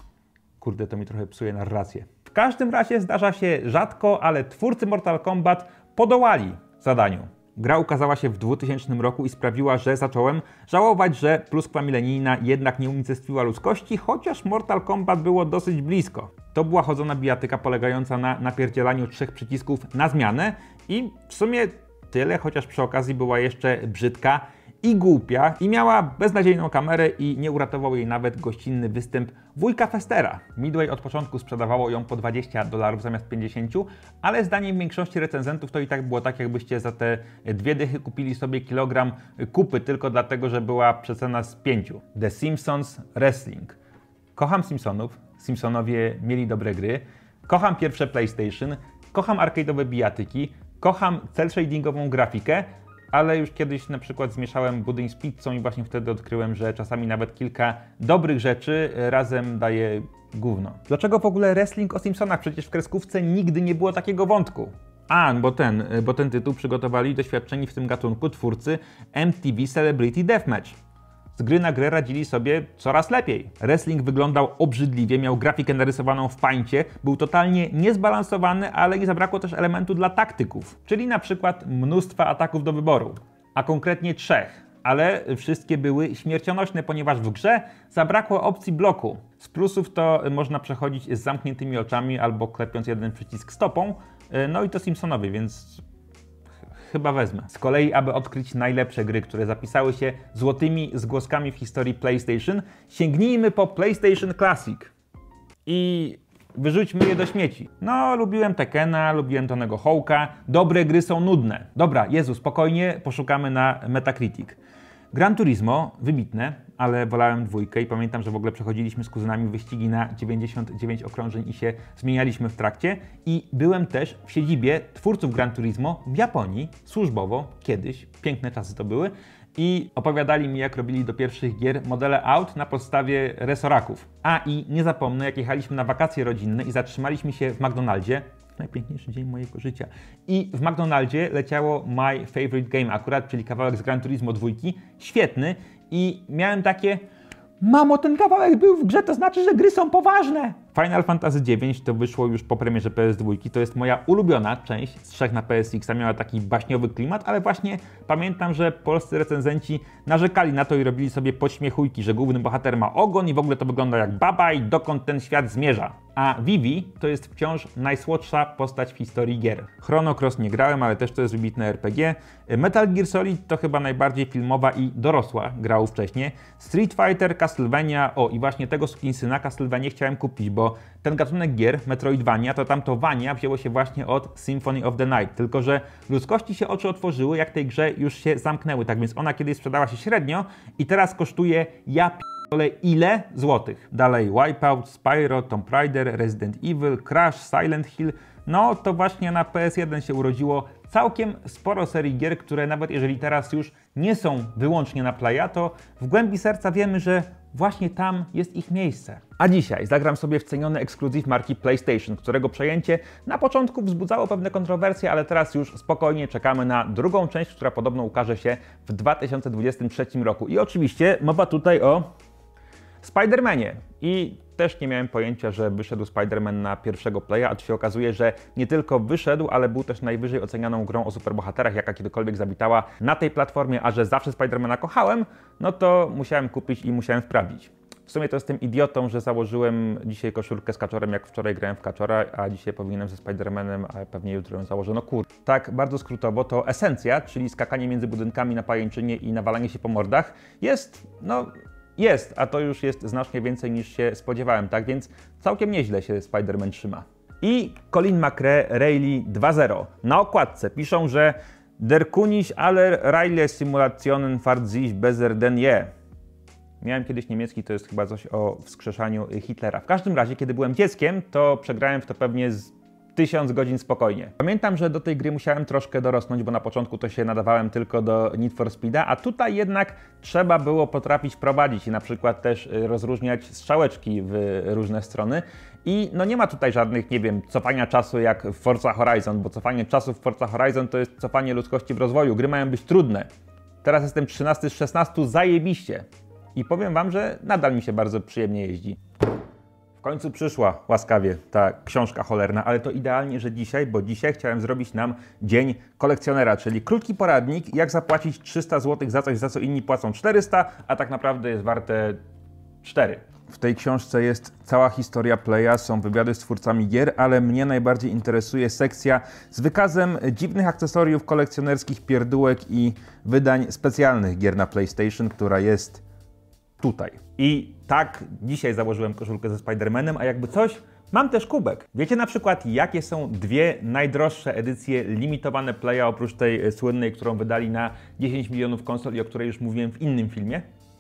Kurde, to mi trochę psuje narrację. W każdym razie zdarza się rzadko, ale twórcy Mortal Kombat podołali zadaniu. Gra ukazała się w dwutysięcznym roku i sprawiła, że zacząłem żałować, że pluskwa milenijna jednak nie unicestwiła ludzkości, chociaż Mortal Kombat było dosyć blisko. To była chodzona bijatyka polegająca na napierdzielaniu trzech przycisków na zmianę i w sumie tyle, chociaż przy okazji była jeszcze brzydka i głupia i miała beznadziejną kamerę i nie uratował jej nawet gościnny występ wujka Festera. Midway od początku sprzedawało ją po dwadzieścia dolarów zamiast pięćdziesiąt, ale zdaniem większości recenzentów to i tak było tak, jakbyście za te dwie dychy kupili sobie kilogram kupy tylko dlatego, że była przecena z pięciu. The Simpsons Wrestling. Kocham Simpsonów, Simpsonowie mieli dobre gry, kocham pierwsze PlayStation, kocham arcade'owe bijatyki, kocham cel-shadingową grafikę, ale już kiedyś na przykład zmieszałem budyń z pizzą i właśnie wtedy odkryłem, że czasami nawet kilka dobrych rzeczy razem daje gówno. Dlaczego w ogóle wrestling o Simpsonach? Przecież w kreskówce nigdy nie było takiego wątku. A, bo ten, bo ten tytuł przygotowali doświadczeni w tym gatunku twórcy M T V Celebrity Deathmatch. Z gry na grę radzili sobie coraz lepiej. Wrestling wyglądał obrzydliwie, miał grafikę narysowaną w pańcie, był totalnie niezbalansowany, ale nie zabrakło też elementu dla taktyków, czyli na przykład mnóstwa ataków do wyboru, a konkretnie trzech. Ale wszystkie były śmiercionośne, ponieważ w grze zabrakło opcji bloku. Z plusów to można przechodzić z zamkniętymi oczami albo klepiąc jeden przycisk stopą, no i to Simpsonowie, więc chyba wezmę. Z kolei, aby odkryć najlepsze gry, które zapisały się złotymi zgłoskami w historii PlayStation, sięgnijmy po PlayStation Classic i wyrzućmy je do śmieci. No, lubiłem Tekkena, lubiłem Tonego Hawka, dobre gry są nudne. Dobra, Jezu, spokojnie, poszukamy na Metacritic. Gran Turismo, wybitne, ale wolałem dwójkę i pamiętam, że w ogóle przechodziliśmy z kuzynami wyścigi na dziewięćdziesiąt dziewięć okrążeń i się zmienialiśmy w trakcie. I byłem też w siedzibie twórców Gran Turismo w Japonii, służbowo, kiedyś, piękne czasy to były, i opowiadali mi, jak robili do pierwszych gier modele aut na podstawie resoraków. A i nie zapomnę, jak jechaliśmy na wakacje rodzinne i zatrzymaliśmy się w McDonaldzie, najpiękniejszy dzień mojego życia. I w McDonaldzie leciało My Favorite Game akurat, czyli kawałek z Gran Turismo dwa, świetny, i miałem takie: mamo, ten kawałek był w grze, to znaczy, że gry są poważne. Final Fantasy dziewięć to wyszło już po premierze P S dwa, to jest moja ulubiona część z trzech na P S X, miała taki baśniowy klimat, ale właśnie pamiętam, że polscy recenzenci narzekali na to i robili sobie podśmiechujki, że główny bohater ma ogon i w ogóle to wygląda jak baba i dokąd ten świat zmierza. A Vivi to jest wciąż najsłodsza postać w historii gier. Chrono Cross nie grałem, ale też to jest wybitne R P G. Metal Gear Solid to chyba najbardziej filmowa i dorosła gra ówcześnie. Street Fighter, Castlevania, o i właśnie tego sukinsyna Castlevania chciałem kupić, bo ten gatunek gier, Metroidvania, to tamto Vania wzięło się właśnie od Symphony of the Night, tylko że ludzkości się oczy otworzyły, jak tej grze już się zamknęły, tak więc ona kiedyś sprzedała się średnio i teraz kosztuje ja p***ole ile złotych. Dalej Wipeout, Spyro, Tomb Raider, Resident Evil, Crash, Silent Hill. No to właśnie na P S jeden się urodziło całkiem sporo serii gier, które nawet jeżeli teraz już nie są wyłącznie na Playa, to w głębi serca wiemy, że właśnie tam jest ich miejsce. A dzisiaj zagram sobie w ceniony ekskluzyw marki PlayStation, którego przejęcie na początku wzbudzało pewne kontrowersje, ale teraz już spokojnie czekamy na drugą część, która podobno ukaże się w dwa tysiące dwudziestym trzecim roku. I oczywiście mowa tutaj o Spider-Manie. I też nie miałem pojęcia, że wyszedł Spider-Man na pierwszego playa, a tu się okazuje, że nie tylko wyszedł, ale był też najwyżej ocenianą grą o superbohaterach, jaka kiedykolwiek zawitała na tej platformie, a że zawsze Spider-Mana kochałem, no to musiałem kupić i musiałem sprawdzić. W sumie to jestem idiotą, że założyłem dzisiaj koszulkę z Kaczorem, jak wczoraj grałem w Kaczora, a dzisiaj powinienem ze Spider-Manem, a pewnie jutro ją założę. No kur... Tak, bardzo skrótowo, to esencja, czyli skakanie między budynkami na pajęczynie i nawalanie się po mordach, jest, no... Jest, a to już jest znacznie więcej niż się spodziewałem, tak więc całkiem nieźle się Spider-Man trzyma. I Colin McRae Rayleigh dwa zero. Na okładce piszą, że Der König aller Rayleigh Simulationen fährt sich besser denn je. Miałem kiedyś niemiecki, to jest chyba coś o wskrzeszaniu Hitlera. W każdym razie, kiedy byłem dzieckiem, to przegrałem w to pewnie z tysiąc godzin spokojnie. Pamiętam, że do tej gry musiałem troszkę dorosnąć, bo na początku to się nadawałem tylko do Need for Speeda, a tutaj jednak trzeba było potrafić prowadzić i na przykład też rozróżniać strzałeczki w różne strony. I no nie ma tutaj żadnych, nie wiem, cofania czasu jak w Forza Horizon, bo cofanie czasu w Forza Horizon to jest cofanie ludzkości w rozwoju. Gry mają być trudne. Teraz jestem trzynasty z szesnastu, zajebiście. I powiem wam, że nadal mi się bardzo przyjemnie jeździ. W końcu przyszła łaskawie ta książka cholerna, ale to idealnie, że dzisiaj, bo dzisiaj chciałem zrobić nam dzień kolekcjonera, czyli krótki poradnik, jak zapłacić trzysta złotych za coś, za co inni płacą czterysta, a tak naprawdę jest warte cztery. W tej książce jest cała historia Playa, są wywiady z twórcami gier, ale mnie najbardziej interesuje sekcja z wykazem dziwnych akcesoriów kolekcjonerskich, pierdółek i wydań specjalnych gier na PlayStation, która jest tutaj. I tak, dzisiaj założyłem koszulkę ze Spider-Manem, a jakby coś, mam też kubek. Wiecie na przykład, jakie są dwie najdroższe edycje limitowane Playa, oprócz tej słynnej, którą wydali na dziesięć milionów konsol i o której już mówiłem w innym filmie?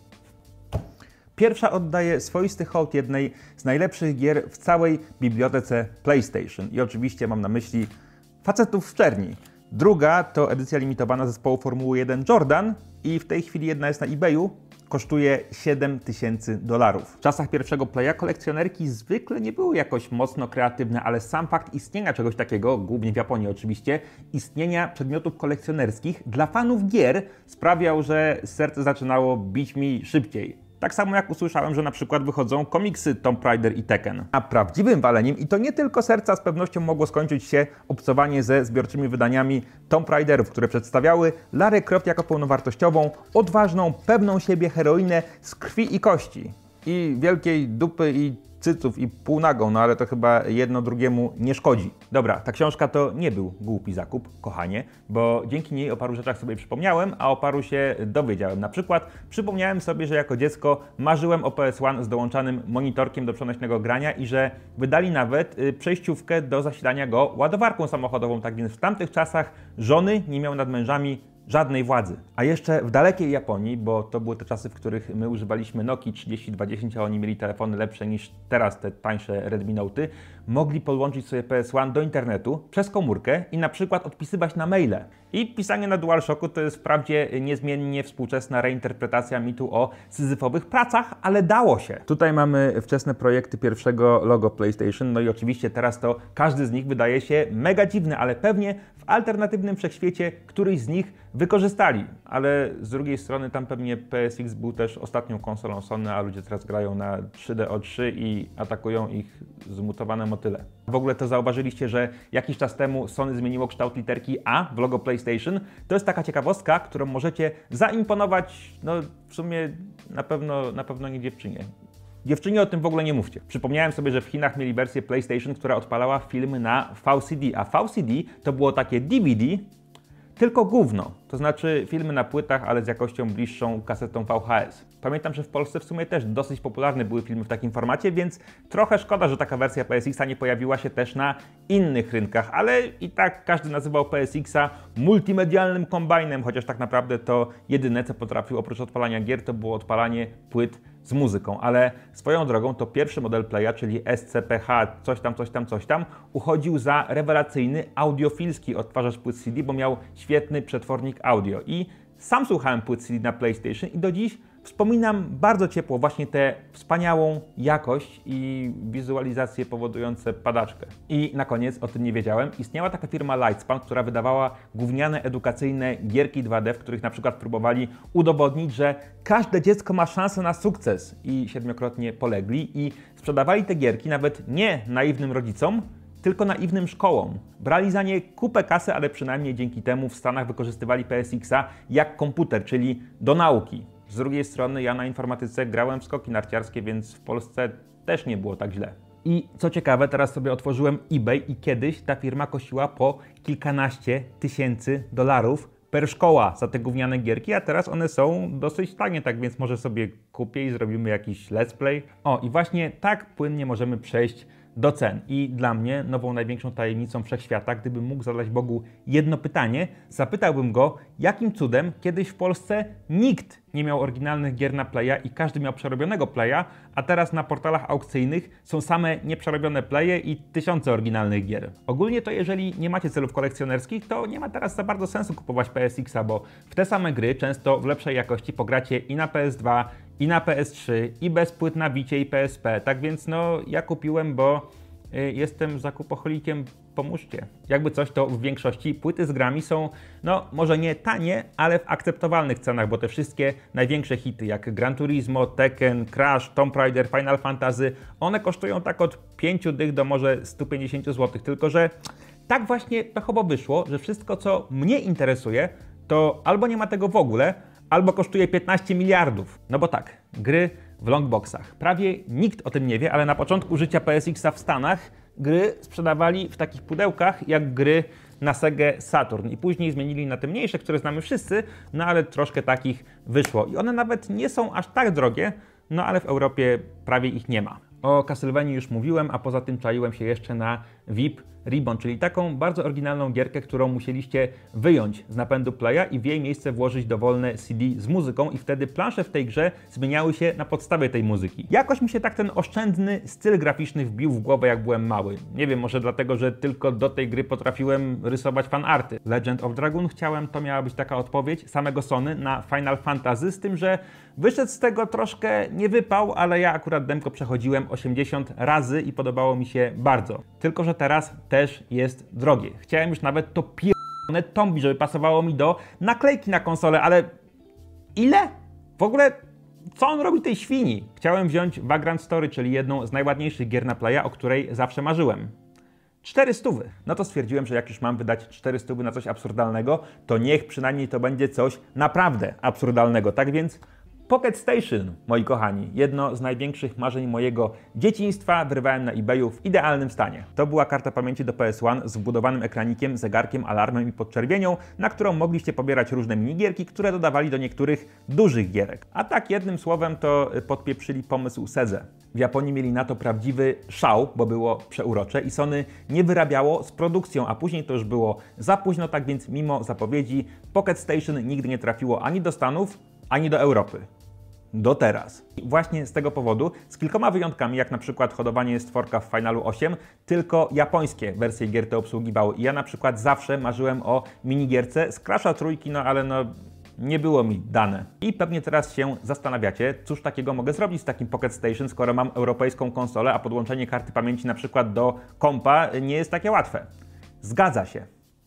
Pierwsza oddaje swoisty hołd jednej z najlepszych gier w całej bibliotece PlayStation. I oczywiście mam na myśli facetów w czerni. Druga to edycja limitowana zespołu Formuły jeden Jordan i w tej chwili jedna jest na eBayu. Kosztuje siedem tysięcy dolarów. W czasach pierwszego Playa kolekcjonerki zwykle nie były jakoś mocno kreatywne, ale sam fakt istnienia czegoś takiego, głównie w Japonii oczywiście, istnienia przedmiotów kolekcjonerskich dla fanów gier sprawiał, że serce zaczynało bić mi szybciej. Tak samo jak usłyszałem, że na przykład wychodzą komiksy Tomb Raider i Tekken. A prawdziwym waleniem, i to nie tylko serca, z pewnością mogło skończyć się obcowanie ze zbiorczymi wydaniami Tomb Raiderów, które przedstawiały Larę Croft jako pełnowartościową, odważną, pewną siebie heroinę z krwi i kości. I wielkiej dupy i cyców i półnagą, no ale to chyba jedno drugiemu nie szkodzi. Dobra, ta książka to nie był głupi zakup, kochanie, bo dzięki niej o paru rzeczach sobie przypomniałem, a o paru się dowiedziałem. Na przykład przypomniałem sobie, że jako dziecko marzyłem o P S jeden z dołączanym monitorkiem do przenośnego grania i że wydali nawet y, przejściówkę do zasilania go ładowarką samochodową, tak więc w tamtych czasach żony nie miały nad mężami żadnej władzy. A jeszcze w dalekiej Japonii, bo to były te czasy, w których my używaliśmy Nokii trzydzieści dwadzieścia, a oni mieli telefony lepsze niż teraz te tańsze Redmi Note'y, mogli podłączyć sobie P S jeden do internetu przez komórkę i na przykład odpisywać na maile. I pisanie na DualShocku to jest wprawdzie niezmiennie współczesna reinterpretacja mitu o syzyfowych pracach, ale dało się. Tutaj mamy wczesne projekty pierwszego logo PlayStation, no i oczywiście teraz to każdy z nich wydaje się mega dziwny, ale pewnie w alternatywnym wszechświecie któryś z nich wykorzystali. Ale z drugiej strony tam pewnie P S X był też ostatnią konsolą Sony, a ludzie teraz grają na trzy D O trzy i atakują ich zmutowane motyle. W ogóle to zauważyliście, że jakiś czas temu Sony zmieniło kształt literki A w logo PlayStation. To jest taka ciekawostka, którą możecie zaimponować, no w sumie na pewno, na pewno nie dziewczynie. Dziewczynie o tym w ogóle nie mówcie. Przypomniałem sobie, że w Chinach mieli wersję PlayStation, która odpalała filmy na V C D, a V C D to było takie D V D, tylko gówno, to znaczy filmy na płytach, ale z jakością bliższą kasetą V H S. Pamiętam, że w Polsce w sumie też dosyć popularne były filmy w takim formacie, więc trochę szkoda, że taka wersja P S X-a nie pojawiła się też na innych rynkach, ale i tak każdy nazywał P S X-a multimedialnym kombajnem, chociaż tak naprawdę to jedyne, co potrafił oprócz odpalania gier, to było odpalanie płyt z muzyką, ale swoją drogą to pierwszy model Playa, czyli S C P H, coś tam, coś tam, coś tam, uchodził za rewelacyjny audiofilski odtwarzacz płyt C D, bo miał świetny przetwornik audio i sam słuchałem płyt C D na PlayStation i do dziś wspominam bardzo ciepło właśnie tę wspaniałą jakość i wizualizacje powodujące padaczkę. I na koniec, o tym nie wiedziałem, istniała taka firma Lightspan, która wydawała gówniane edukacyjne gierki dwa D, w których na przykład próbowali udowodnić, że każde dziecko ma szansę na sukces i siedmiokrotnie polegli i sprzedawali te gierki nawet nie naiwnym rodzicom, tylko naiwnym szkołom. Brali za nie kupę kasy, ale przynajmniej dzięki temu w Stanach wykorzystywali P S X-a jak komputer, czyli do nauki. Z drugiej strony ja na informatyce grałem w skoki narciarskie, więc w Polsce też nie było tak źle. I co ciekawe, teraz sobie otworzyłem eBay i kiedyś ta firma kosiła po kilkanaście tysięcy dolarów per szkoła za te gówniane gierki, a teraz one są dosyć tanie, tak więc może sobie kupię i zrobimy jakiś let's play. O, i właśnie tak płynnie możemy przejść do cen. I dla mnie nową największą tajemnicą wszechświata, gdybym mógł zadać Bogu jedno pytanie, zapytałbym go, jakim cudem kiedyś w Polsce nikt nie miał oryginalnych gier na Playa i każdy miał przerobionego Playa, a teraz na portalach aukcyjnych są same nieprzerobione Playe i tysiące oryginalnych gier. Ogólnie to jeżeli nie macie celów kolekcjonerskich, to nie ma teraz za bardzo sensu kupować P S X a, bo w te same gry często w lepszej jakości pogracie i na P S dwa, i na P S trzy, i bez płyt na Vicie i P S P. Tak więc no, ja kupiłem, bo y, jestem zakupocholikiem, pomóżcie. Jakby coś, to w większości płyty z grami są, no może nie tanie, ale w akceptowalnych cenach, bo te wszystkie największe hity jak Gran Turismo, Tekken, Crash, Tomb Raider, Final Fantasy, one kosztują tak od pięciu dych do może stu pięćdziesięciu złotych, tylko że tak właśnie pechowo wyszło, że wszystko co mnie interesuje, to albo nie ma tego w ogóle, albo kosztuje piętnaście miliardów. No bo tak, gry w longboxach. Prawie nikt o tym nie wie, ale na początku życia P S X a w Stanach gry sprzedawali w takich pudełkach jak gry na Segę Saturn i później zmienili na te mniejsze, które znamy wszyscy, no ale troszkę takich wyszło. I one nawet nie są aż tak drogie, no ale w Europie prawie ich nie ma. O Castlevanii już mówiłem, a poza tym czaiłem się jeszcze na V I P Ribbon, czyli taką bardzo oryginalną gierkę, którą musieliście wyjąć z napędu Playa i w jej miejsce włożyć dowolne C D z muzyką i wtedy plansze w tej grze zmieniały się na podstawie tej muzyki. Jakoś mi się tak ten oszczędny styl graficzny wbił w głowę, jak byłem mały. Nie wiem, może dlatego, że tylko do tej gry potrafiłem rysować fanarty. Legend of Dragoon chciałem, to miała być taka odpowiedź samego Sony na Final Fantasy, z tym, że wyszedł z tego troszkę nie wypał, ale ja akurat demko przechodziłem osiemdziesiąt razy i podobało mi się bardzo. Tylko że teraz też jest drogie. Chciałem już nawet to pierdolone tombi, żeby pasowało mi do naklejki na konsolę, ale ile? W ogóle co on robi tej świni? Chciałem wziąć Vagrant Story, czyli jedną z najładniejszych gier na Playa, o której zawsze marzyłem. cztery stówy. No to stwierdziłem, że jak już mam wydać cztery stówy na coś absurdalnego, to niech przynajmniej to będzie coś naprawdę absurdalnego. Tak więc Pocket Station, moi kochani, jedno z największych marzeń mojego dzieciństwa, wyrwałem na eBayu w idealnym stanie. To była karta pamięci do P S jeden z wbudowanym ekranikiem, zegarkiem, alarmem i podczerwienią, na którą mogliście pobierać różne minigierki, które dodawali do niektórych dużych gierek. A tak jednym słowem to podpieprzyli pomysł Sedze. W Japonii mieli na to prawdziwy szał, bo było przeurocze i Sony nie wyrabiało z produkcją, a później to już było za późno, tak więc mimo zapowiedzi Pocket Station nigdy nie trafiło ani do Stanów, ani do Europy. Do teraz. I właśnie z tego powodu, z kilkoma wyjątkami, jak na przykład hodowanie stworka w Finalu osiem, tylko japońskie wersje gier te obsługiwały. I ja na przykład zawsze marzyłem o minigierce z Crasha trójki, no ale no nie było mi dane. I pewnie teraz się zastanawiacie, cóż takiego mogę zrobić z takim Pocket Station, skoro mam europejską konsolę, a podłączenie karty pamięci na przykład do kompa nie jest takie łatwe. Zgadza się.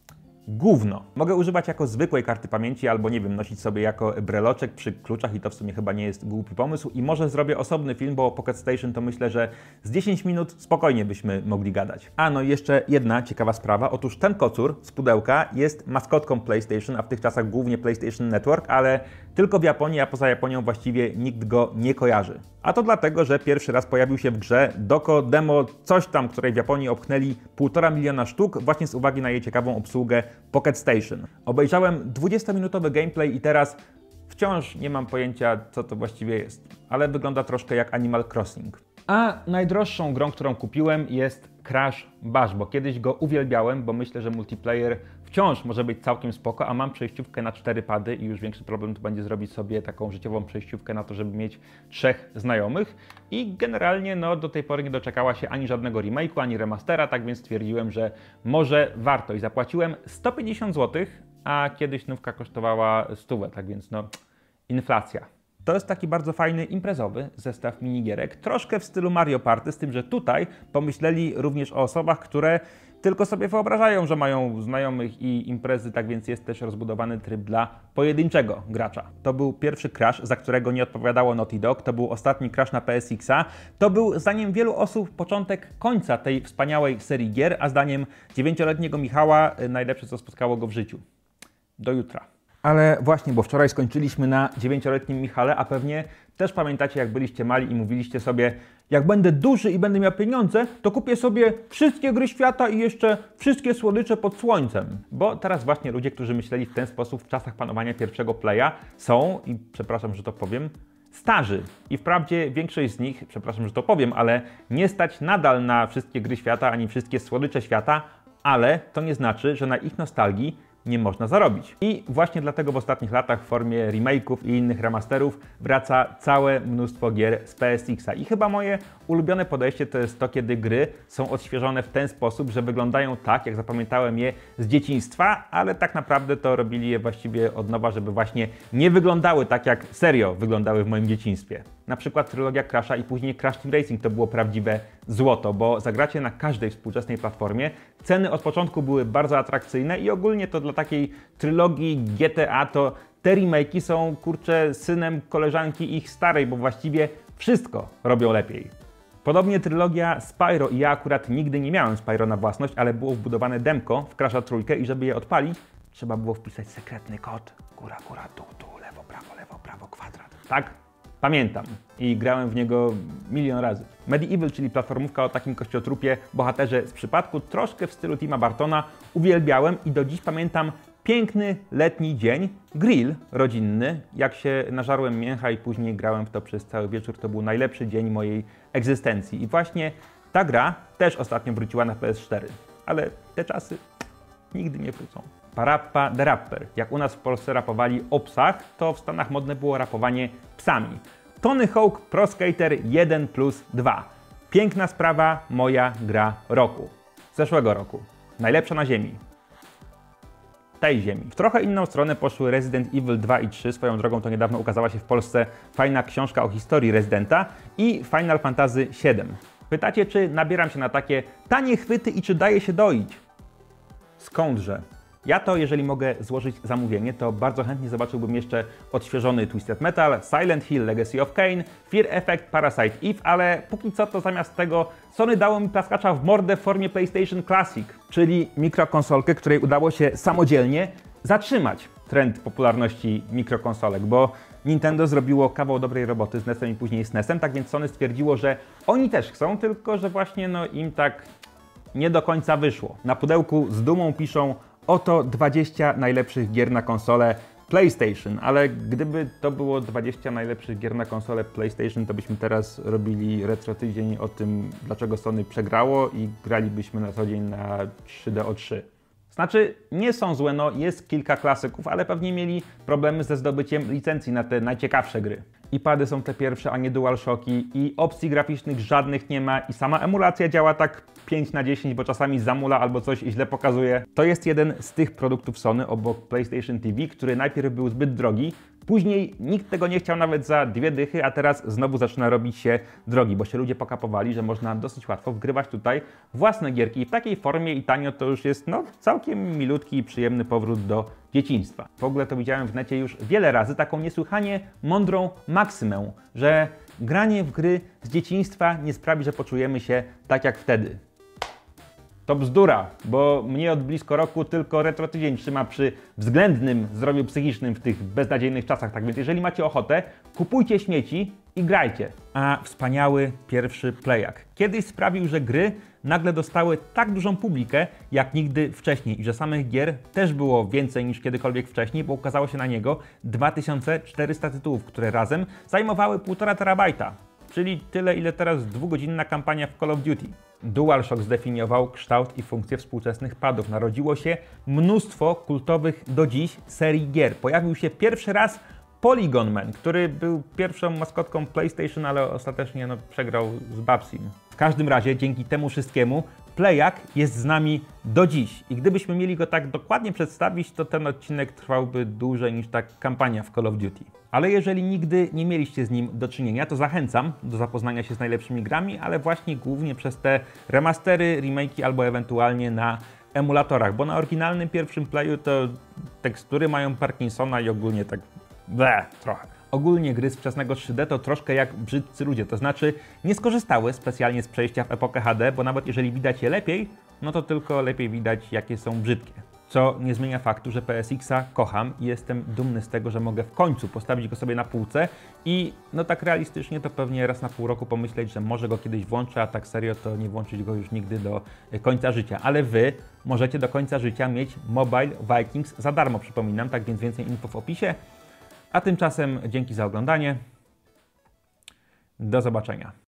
Gówno. Mogę używać jako zwykłej karty pamięci albo, nie wiem, nosić sobie jako breloczek przy kluczach i to w sumie chyba nie jest głupi pomysł i może zrobię osobny film, bo o Pocket Station to myślę, że z dziesięć minut spokojnie byśmy mogli gadać. A no i jeszcze jedna ciekawa sprawa. Otóż ten kocur z pudełka jest maskotką PlayStation, a w tych czasach głównie PlayStation Network, ale tylko w Japonii, a poza Japonią właściwie nikt go nie kojarzy. A to dlatego, że pierwszy raz pojawił się w grze Doko Demo coś tam, której w Japonii opchnęli półtora miliona sztuk właśnie z uwagi na jej ciekawą obsługę Pocket Station. Obejrzałem dwudziestominutowy gameplay i teraz wciąż nie mam pojęcia, co to właściwie jest, ale wygląda troszkę jak Animal Crossing. A najdroższą grą, którą kupiłem, jest Crash Bash, bo kiedyś go uwielbiałem, bo myślę, że multiplayer wciąż może być całkiem spoko, a mam przejściówkę na cztery pady i już większy problem to będzie zrobić sobie taką życiową przejściówkę na to, żeby mieć trzech znajomych i generalnie no, do tej pory nie doczekała się ani żadnego remake'u, ani remastera, tak więc stwierdziłem, że może warto i zapłaciłem sto pięćdziesiąt złotych, a kiedyś nówka kosztowała stówę, tak więc no inflacja. To jest taki bardzo fajny imprezowy zestaw minigierek, troszkę w stylu Mario Party, z tym, że tutaj pomyśleli również o osobach, które tylko sobie wyobrażają, że mają znajomych i imprezy, tak więc jest też rozbudowany tryb dla pojedynczego gracza. To był pierwszy Crash, za którego nie odpowiadało Naughty Dog, to był ostatni Crash na P S X a, to był zdaniem wielu osób początek końca tej wspaniałej serii gier, a zdaniem dziewięcioletniego Michała najlepsze, co spotkało go w życiu. Do jutra. Ale właśnie, bo wczoraj skończyliśmy na dziewięcioletnim Michale, a pewnie też pamiętacie, jak byliście mali i mówiliście sobie: jak będę duży i będę miał pieniądze, to kupię sobie wszystkie gry świata i jeszcze wszystkie słodycze pod słońcem. Bo teraz właśnie ludzie, którzy myśleli w ten sposób w czasach panowania pierwszego Playa, są, i przepraszam, że to powiem, starzy. I wprawdzie większość z nich, przepraszam, że to powiem, ale nie stać nadal na wszystkie gry świata, ani wszystkie słodycze świata, ale to nie znaczy, że na ich nostalgii nie można zarobić. I właśnie dlatego w ostatnich latach w formie remake'ów i innych remasterów wraca całe mnóstwo gier z P S X a. I chyba moje ulubione podejście to jest to, kiedy gry są odświeżone w ten sposób, że wyglądają tak, jak zapamiętałem je z dzieciństwa, ale tak naprawdę to robili je właściwie od nowa, żeby właśnie nie wyglądały tak, jak serio wyglądały w moim dzieciństwie. Na przykład trylogia Crasha i później Crash Team Racing to było prawdziwe złoto, bo zagracie na każdej współczesnej platformie. Ceny od początku były bardzo atrakcyjne i ogólnie to dla takiej trylogii G T A to te remake'i są, kurczę, synem koleżanki ich starej, bo właściwie wszystko robią lepiej. Podobnie trylogia Spyro i ja akurat nigdy nie miałem Spyro na własność, ale było wbudowane demko w Crasha trójkę i żeby je odpalić, trzeba było wpisać sekretny kod. Góra, góra, dół, dół, lewo, prawo, lewo, prawo, kwadrat. Tak? Pamiętam i grałem w niego milion razy. Medieval, czyli platformówka o takim kościotrupie bohaterze z przypadku, troszkę w stylu Tima Bartona, uwielbiałem i do dziś pamiętam piękny letni dzień, grill rodzinny, jak się nażarłem mięcha i później grałem w to przez cały wieczór. To był najlepszy dzień mojej egzystencji. I właśnie ta gra też ostatnio wróciła na P S cztery, ale te czasy nigdy nie wrócą. Parappa the Rapper. Jak u nas w Polsce rapowali o psach, to w Stanach modne było rapowanie psami. Tony Hawk Pro Skater jeden plus dwa. Piękna sprawa, moja gra roku. Zeszłego roku. Najlepsza na ziemi. Tej ziemi. W trochę inną stronę poszły Resident Evil dwa i trzy. Swoją drogą to niedawno ukazała się w Polsce fajna książka o historii Residenta i Final Fantasy siedem. Pytacie, czy nabieram się na takie tanie chwyty i czy daje się doić? Skądże? Ja to, jeżeli mogę złożyć zamówienie, to bardzo chętnie zobaczyłbym jeszcze odświeżony Twisted Metal, Silent Hill Legacy of Kain, Fear Effect, Parasite Eve, ale póki co to zamiast tego Sony dało mi plaskacza w mordę w formie PlayStation Classic, czyli mikrokonsolkę, której udało się samodzielnie zatrzymać trend popularności mikrokonsolek, bo Nintendo zrobiło kawał dobrej roboty z nesem i później z nesem, tak więc Sony stwierdziło, że oni też chcą, tylko że właśnie no im tak nie do końca wyszło. Na pudełku z dumą piszą: oto dwadzieścia najlepszych gier na konsolę PlayStation, ale gdyby to było dwadzieścia najlepszych gier na konsolę PlayStation, to byśmy teraz robili retro tydzień o tym, dlaczego Sony przegrało i gralibyśmy na co dzień na trzy D O trzy. Znaczy, nie są złe, no jest kilka klasyków, ale pewnie mieli problemy ze zdobyciem licencji na te najciekawsze gry. I pady są te pierwsze, a nie DualShocki, i opcji graficznych żadnych nie ma, i sama emulacja działa tak pięć na dziesięć, bo czasami zamula albo coś źle pokazuje. To jest jeden z tych produktów Sony obok PlayStation T V, który najpierw był zbyt drogi, później nikt tego nie chciał nawet za dwie dychy, a teraz znowu zaczyna robić się drogi, bo się ludzie pokapowali, że można dosyć łatwo wgrywać tutaj własne gierki. I w takiej formie i tanio to już jest no całkiem milutki i przyjemny powrót do dzieciństwa. W ogóle to widziałem w necie już wiele razy taką niesłychanie mądrą maksymę, że granie w gry z dzieciństwa nie sprawi, że poczujemy się tak jak wtedy. To bzdura, bo mnie od blisko roku tylko retro tydzień trzyma przy względnym zdrowiu psychicznym w tych beznadziejnych czasach. Tak więc jeżeli macie ochotę, kupujcie śmieci i grajcie. A wspaniały pierwszy Playak kiedyś sprawił, że gry nagle dostały tak dużą publikę jak nigdy wcześniej i że samych gier też było więcej niż kiedykolwiek wcześniej, bo ukazało się na niego dwa tysiące czterysta tytułów, które razem zajmowały półtora terabajta, czyli tyle, ile teraz dwugodzinna kampania w Call of Duty. DualShock zdefiniował kształt i funkcje współczesnych padów. Narodziło się mnóstwo kultowych do dziś serii gier. Pojawił się pierwszy raz Polygon Man, który był pierwszą maskotką PlayStation, ale ostatecznie no, przegrał z Babsim. W każdym razie dzięki temu wszystkiemu Playak jest z nami do dziś i gdybyśmy mieli go tak dokładnie przedstawić, to ten odcinek trwałby dłużej niż ta kampania w Call of Duty. Ale jeżeli nigdy nie mieliście z nim do czynienia, to zachęcam do zapoznania się z najlepszymi grami, ale właśnie głównie przez te remastery, remake'i albo ewentualnie na emulatorach, bo na oryginalnym pierwszym Playu to tekstury mają Parkinsona i ogólnie tak bleh, trochę. Ogólnie gry z wczesnego trzy D to troszkę jak brzydcy ludzie, to znaczy nie skorzystały specjalnie z przejścia w epokę H D, bo nawet jeżeli widać je lepiej, no to tylko lepiej widać, jakie są brzydkie. Co nie zmienia faktu, że P S X-a kocham i jestem dumny z tego, że mogę w końcu postawić go sobie na półce i no tak realistycznie to pewnie raz na pół roku pomyśleć, że może go kiedyś włączę, a tak serio to nie włączyć go już nigdy do końca życia. Ale Wy możecie do końca życia mieć Mobile Vikings za darmo, przypominam, tak więc więcej info w opisie. A tymczasem dzięki za oglądanie. Do zobaczenia.